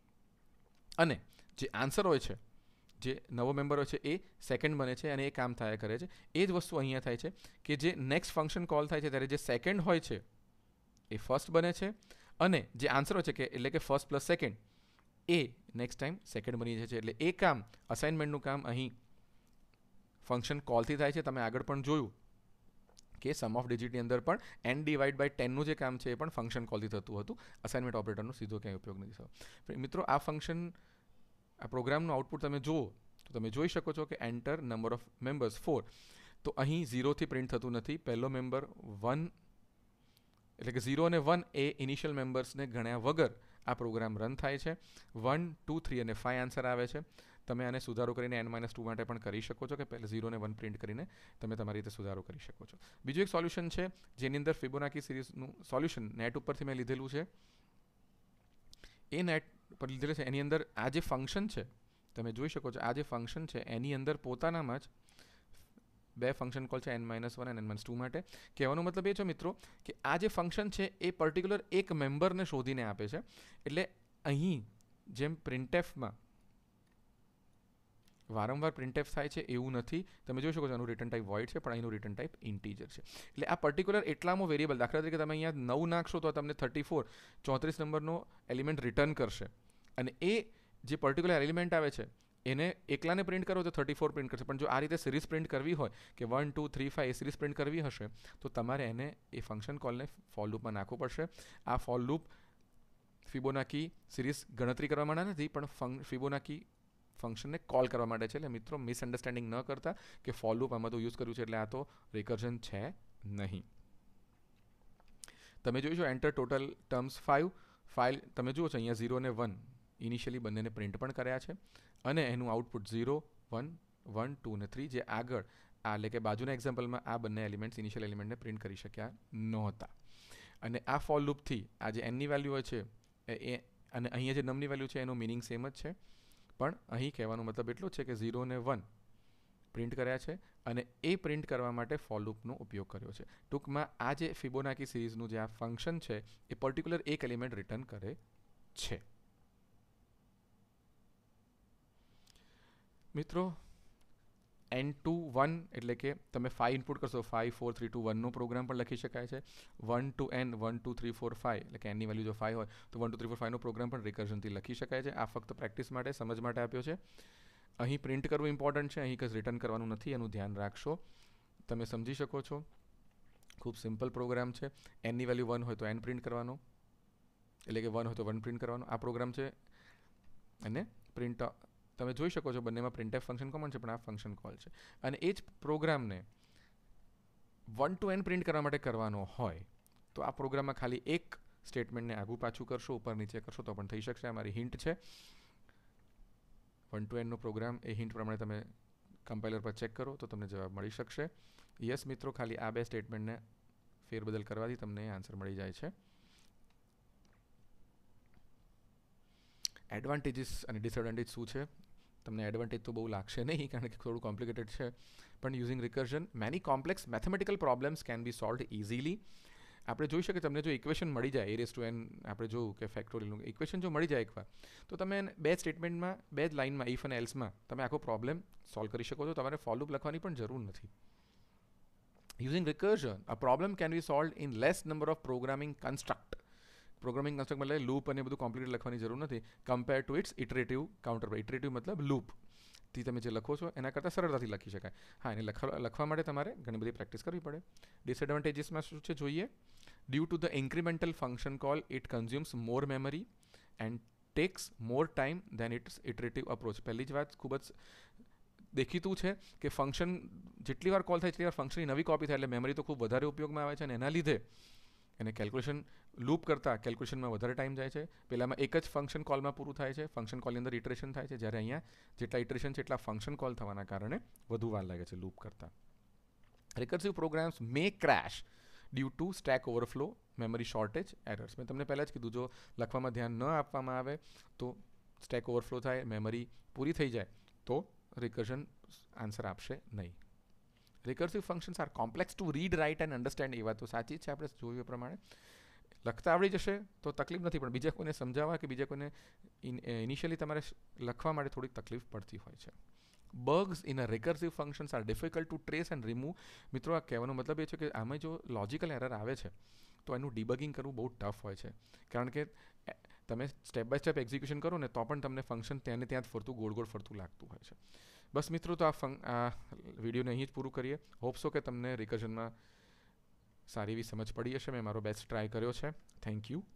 અને જે આન્સર હોય છે, જે નવો મેમ્બર હોય છે એ સેકન્ડ બને છે અને એ કામ થયા કરે છે. એ જ વસ્તુ અહીંયા થાય છે કે જે નેક્સ્ટ ફંક્શન કોલ થાય છે ત્યારે જે સેકન્ડ હોય છે એ ફર્સ્ટ બને છે અને જે આન્સર હોય છે કે એટલે કે ફર્સ્ટ પ્લસ સેકન્ડ એ નેક્સ્ટ ટાઈમ સેકન્ડ બની જાય છે. એટલે એ કામ, અસાઇનમેન્ટનું કામ અહીં ફંક્શન કોલથી થાય છે. તમે આગળ પણ જોયું કે સમ ઓફ ડિજિટની અંદર પણ એન ડિવાઈડ બાય ટેનનું જે કામ છે એ પણ ફંક્શન કોલથી થતું હતું. અસાઇનમેન્ટ ઓપરેટરનો સીધો ક્યાંય ઉપયોગ નથી થતો. મિત્રો આ ફંક્શન, આ પ્રોગ્રામનું આઉટપુટ તમે જુઓ તો તમે જોઈ શકો છો કે enter number of members four. તો અહીં ઝીરોથી પ્રિન્ટ થતું નથી. પહેલો મેમ્બર વન એટલે કે ઝીરો અને વન એ ઇનિશિયલ મેમ્બર્સને ગણ્યા વગર આ પ્રોગ્રામ રન થાય છે. વન ટુ થ્રી અને ફાઇવ આન્સર આવે છે. તમે આને સુધારો કરીને એન માઇનસ ટુ માટે પણ કરી શકો છો કે પહેલાં ઝીરો ને વન પ્રિન્ટ કરીને તમે તમારી રીતે સુધારો કરી શકો છો. બીજું એક સોલ્યુશન છે જેની અંદર ફિબોનાકી સિરીઝનું સોલ્યુશન નેટ ઉપરથી મેં લીધેલું છે. એ નેટ પર લીધેલું છે. એની અંદર આ જે ફંક્શન છે તમે જોઈ શકો છો, આ જે ફંક્શન છે એની અંદર પોતાનામાં જ બે ફંક્શન કોલ છે એન માઇનસ વન અને એન માઇનસ ટુ માટે. કહેવાનો મતલબ એ છે મિત્રો કે આ જે ફંક્શન છે એ પર્ટિક્યુલર એક મેમ્બરને શોધીને આપે છે. એટલે અહીં જેમ પ્રિન્ટએફમાં વારંવાર પ્રિન્ટએફ થાય છે એવું નથી. તમે જોઈ શકો છો આનું રિટર્ન ટાઈપ વોઇડ છે પણ અહીંનું રિટર્ન ટાઈપ ઇન્ટીજર છે. એટલે આ પર્ટિક્યુલર એટલામાં વેરિયેબલ, દાખલા તરીકે તમે અહીંયા નવ નાખશો તો તમને થર્ટી ફોર ચોત્રીસ નંબરનો એલિમેન્ટ રિટર્ન કરશે અને એ જે પર્ટિક્યુલર એલિમેન્ટ આવે છે એને એકલાને પ્રિન્ટ કરો તો થર્ટી ફોર પ્રિન્ટ કરશે, પણ જો આ રીતે સિરીઝ પ્રિન્ટ કરવી હોય કે વન ટુ થ્રી ફાઇવ એ સિરીઝ પ્રિન્ટ કરવી હશે તો તમારે એને એ ફંક્શન કોલને ફોર લૂપમાં નાખવું પડશે. આ ફોર લૂપ ફિબોનાકી સિરીઝ ગણતરી કરવા માટે નથી, પણ ફિબોનાકી ફંક્શનને કોલ કરવા માટે છે. એટલે મિત્રો મિસઅન્ડરસ્ટેન્ડિંગ ન કરતા કે ફોર લૂપ આમાં તો યુઝ કર્યું છે એટલે આ તો રિકર્ઝન છે નહીં. તમે જોઈશો enter total terms five. File તમે જુઓ છો અહીંયા ઝીરો ને વન ઇનિશિયલી બંનેને પ્રિન્ટ પણ કર્યા છે અને એનું output zero one one two ને થ્રી જે આગળ આ એટલે કે બાજુના એક્ઝામ્પલમાં આ બંને એલિમેન્ટ્સ ઇનિશિયલ એલિમેન્ટને પ્રિન્ટ કરી શક્યા નહોતા. અને આ ફોર લૂપથી આ જે એનની વેલ્યુ હોય છે એ અને અહીંયા જે નમની વેલ્યુ છે એનો મિનિંગ સેમ જ છે, પણ અહીં કહેવાનો મતલબ એટલો છે કે ઝીરો ને વન પ્રિન્ટ કર્યા છે અને એ પ્રિન્ટ કરવા માટે ફોર લૂપનો ઉપયોગ કર્યો છે. ટૂંકમાં આ જે ફિબોનાકી સિરીઝનું જે આ ફંક્શન છે એ પર્ટિક્યુલર એક એલિમેન્ટ રિટર્ન કરે છે. મિત્રો એન ટુ વન એટલે કે તમે ફાઇવ ઇનપુટ કરશો, ફાઇવ ફોર થ્રી ટુ વનનો પ્રોગ્રામ પણ લખી શકાય છે. One two N one two three four five એટલે કે એનની વેલ્યુ જો ફાઇવ હોય તો વન ટુ થ્રી ફોર ફાઇવનો પ્રોગ્રામ પણ રિકર્ઝનથી લખી શકાય છે. આ ફક્ત પ્રેક્ટિસ માટે સમજ માટે આપ્યો છે. અહીં પ્રિન્ટ કરવું ઇમ્પોર્ટન્ટ છે, અહીં કંઈ રિટર્ન કરવાનું નથી, એનું ધ્યાન રાખશો. તમે સમજી શકો છો, ખૂબ સિમ્પલ પ્રોગ્રામ છે. એનની વેલ્યુ વન હોય તો એન પ્રિન્ટ કરવાનો, એટલે કે વન હોય તો વન પ્રિન્ટ કરવાનો આ પ્રોગ્રામ છે. અને પ્રિન્ટ તમે જોઈ શકો છો બંનેમાં પ્રિન્ટએફ ફંક્શન કોમન છે, પણ આ ફંક્શન કોલ છે. અને એ જ પ્રોગ્રામને વન ટુ એન પ્રિન્ટ કરવા માટે કરવાનો હોય તો આ પ્રોગ્રામમાં ખાલી એક સ્ટેટમેન્ટને આગું પાછું કરશો, ઉપર નીચે કરશો તો પણ થઈ શકશે. આ મારી હિન્ટ છે. વન ટુ એનનો પ્રોગ્રામ એ હિન્ટ પ્રમાણે તમે કમ્પાઇલર પર ચેક કરો તો તમને જવાબ મળી શકશે. યસ મિત્રો, ખાલી આ બે સ્ટેટમેન્ટને ફેરબદલ કરવાથી તમને આન્સર મળી જાય છે. એડવાન્ટેજીસ અને ડિસએડવાન્ટેજ શું છે? તમને એડવાન્ટેજ તો બહુ લાગશે નહીં કારણ કે થોડું કોમ્પ્લિકેટેડ છે, પણ using recursion many complex mathematical problems can be solved easily. આપણે જોઈ શકીએ તમને જો ઇક્વેશન મળી જાય એ રેસ ટુ એન, આપણે જોયું કે ફેક્ટોરિયલનું ઇક્વેશન જો મળી જાય એકવાર તો તમે બે સ્ટેટમેન્ટમાં બે જ લાઇનમાં ઇફ અને એલ્સમાં તમે આખો પ્રોબ્લેમ સોલ્વ કરી શકો છો. તમારે ફોર લૂપ લખવાની પણ જરૂર નથી. Using recursion a problem can be solved in less number of programming construct. Programming construct મતલબ લૂપ અને બધું કોમ્પ્લિકેટ લખવાની જરૂર નથી compare to its iterative counter. Iterative મતલબ લૂપથી તમે જે લખો છો એના કરતાં સરળતાથી લખી શકાય. હા, એને લખવા લખવા માટે તમારે ઘણી બધી પ્રેક્ટિસ કરવી પડે. ડિસએડવાન્ટેજીસમાં શું છે જોઈએ? Due to the incremental function call it consumes more memory and takes more time than its iterative approach. પહેલી જ વાત ખૂબ જ દેખીતું છે કે ફંક્શન જેટલી વાર કોલ થાય એટલી વાર ફંક્શનની નવી કોપી થાય એટલે મેમરી તો ખૂબ વધારે ઉપયોગમાં આવે છે અને એના લીધે એને કેલ્ક્યુલેશન લૂપ કરતાં કેલ્ક્યુલેશનમાં વધારે ટાઈમ જાય છે. પહેલામાં એક જ ફંક્શન કોલમાં પૂરું થાય છે, ફંક્શન કોલની અંદર ઇટરેશન થાય છે, જ્યારે અહીંયા જેટલા ઇટરેશન છે એટલા ફંક્શન કોલ થવાના કારણે વધુ વાર લાગે છે લૂપ કરતાં. Recursive programs may crash due to stack overflow, memory shortage, errors. મેં તમને પહેલાં જ કીધું જો લખવામાં ધ્યાન ન આપવામાં આવે તો સ્ટેક ઓવરફ્લો થાય, મેમરી પૂરી થઈ જાય તો રિકર્ઝન આન્સર આપશે નહીં. Recursive functions are complex to read, write and understand. એ વાત તો સાચી જ છે, આપણે જોયું એ પ્રમાણે લખતા આવડી જશે તો તકલીફ નથી, પણ બીજા કોઈને સમજાવવા કે બીજા કોઈને ઇનિશિયલી તમારે લખવા માટે થોડીક તકલીફ પડતી હોય છે. Bugs in a recursive functions are difficult to trace and remove. મિત્રો, આ કહેવાનો મતલબ એ છે કે આમાં જો લોજિકલ એરર આવે છે તો એનું ડિબગિંગ કરવું બહુ ટફ હોય છે, કારણ કે તમે સ્ટેપ બાય સ્ટેપ એક્ઝિક્યુશન કરો ને તો પણ તમને ફંક્શન ત્યાં ત્યાં જ ફરતું ગોળ ગોળ ફરતું લાગતું હોય છે. બસ મિત્રો, તો આ ફંક આ વિડીયોને અહીં જ પૂરું કરીએ. હોપ્સો કે તમને રિકર્ઝનમાં સારી એવી સમજ પડી હશે. મેં મારો બેસ્ટ ટ્રાય કર્યો છે. Thank you.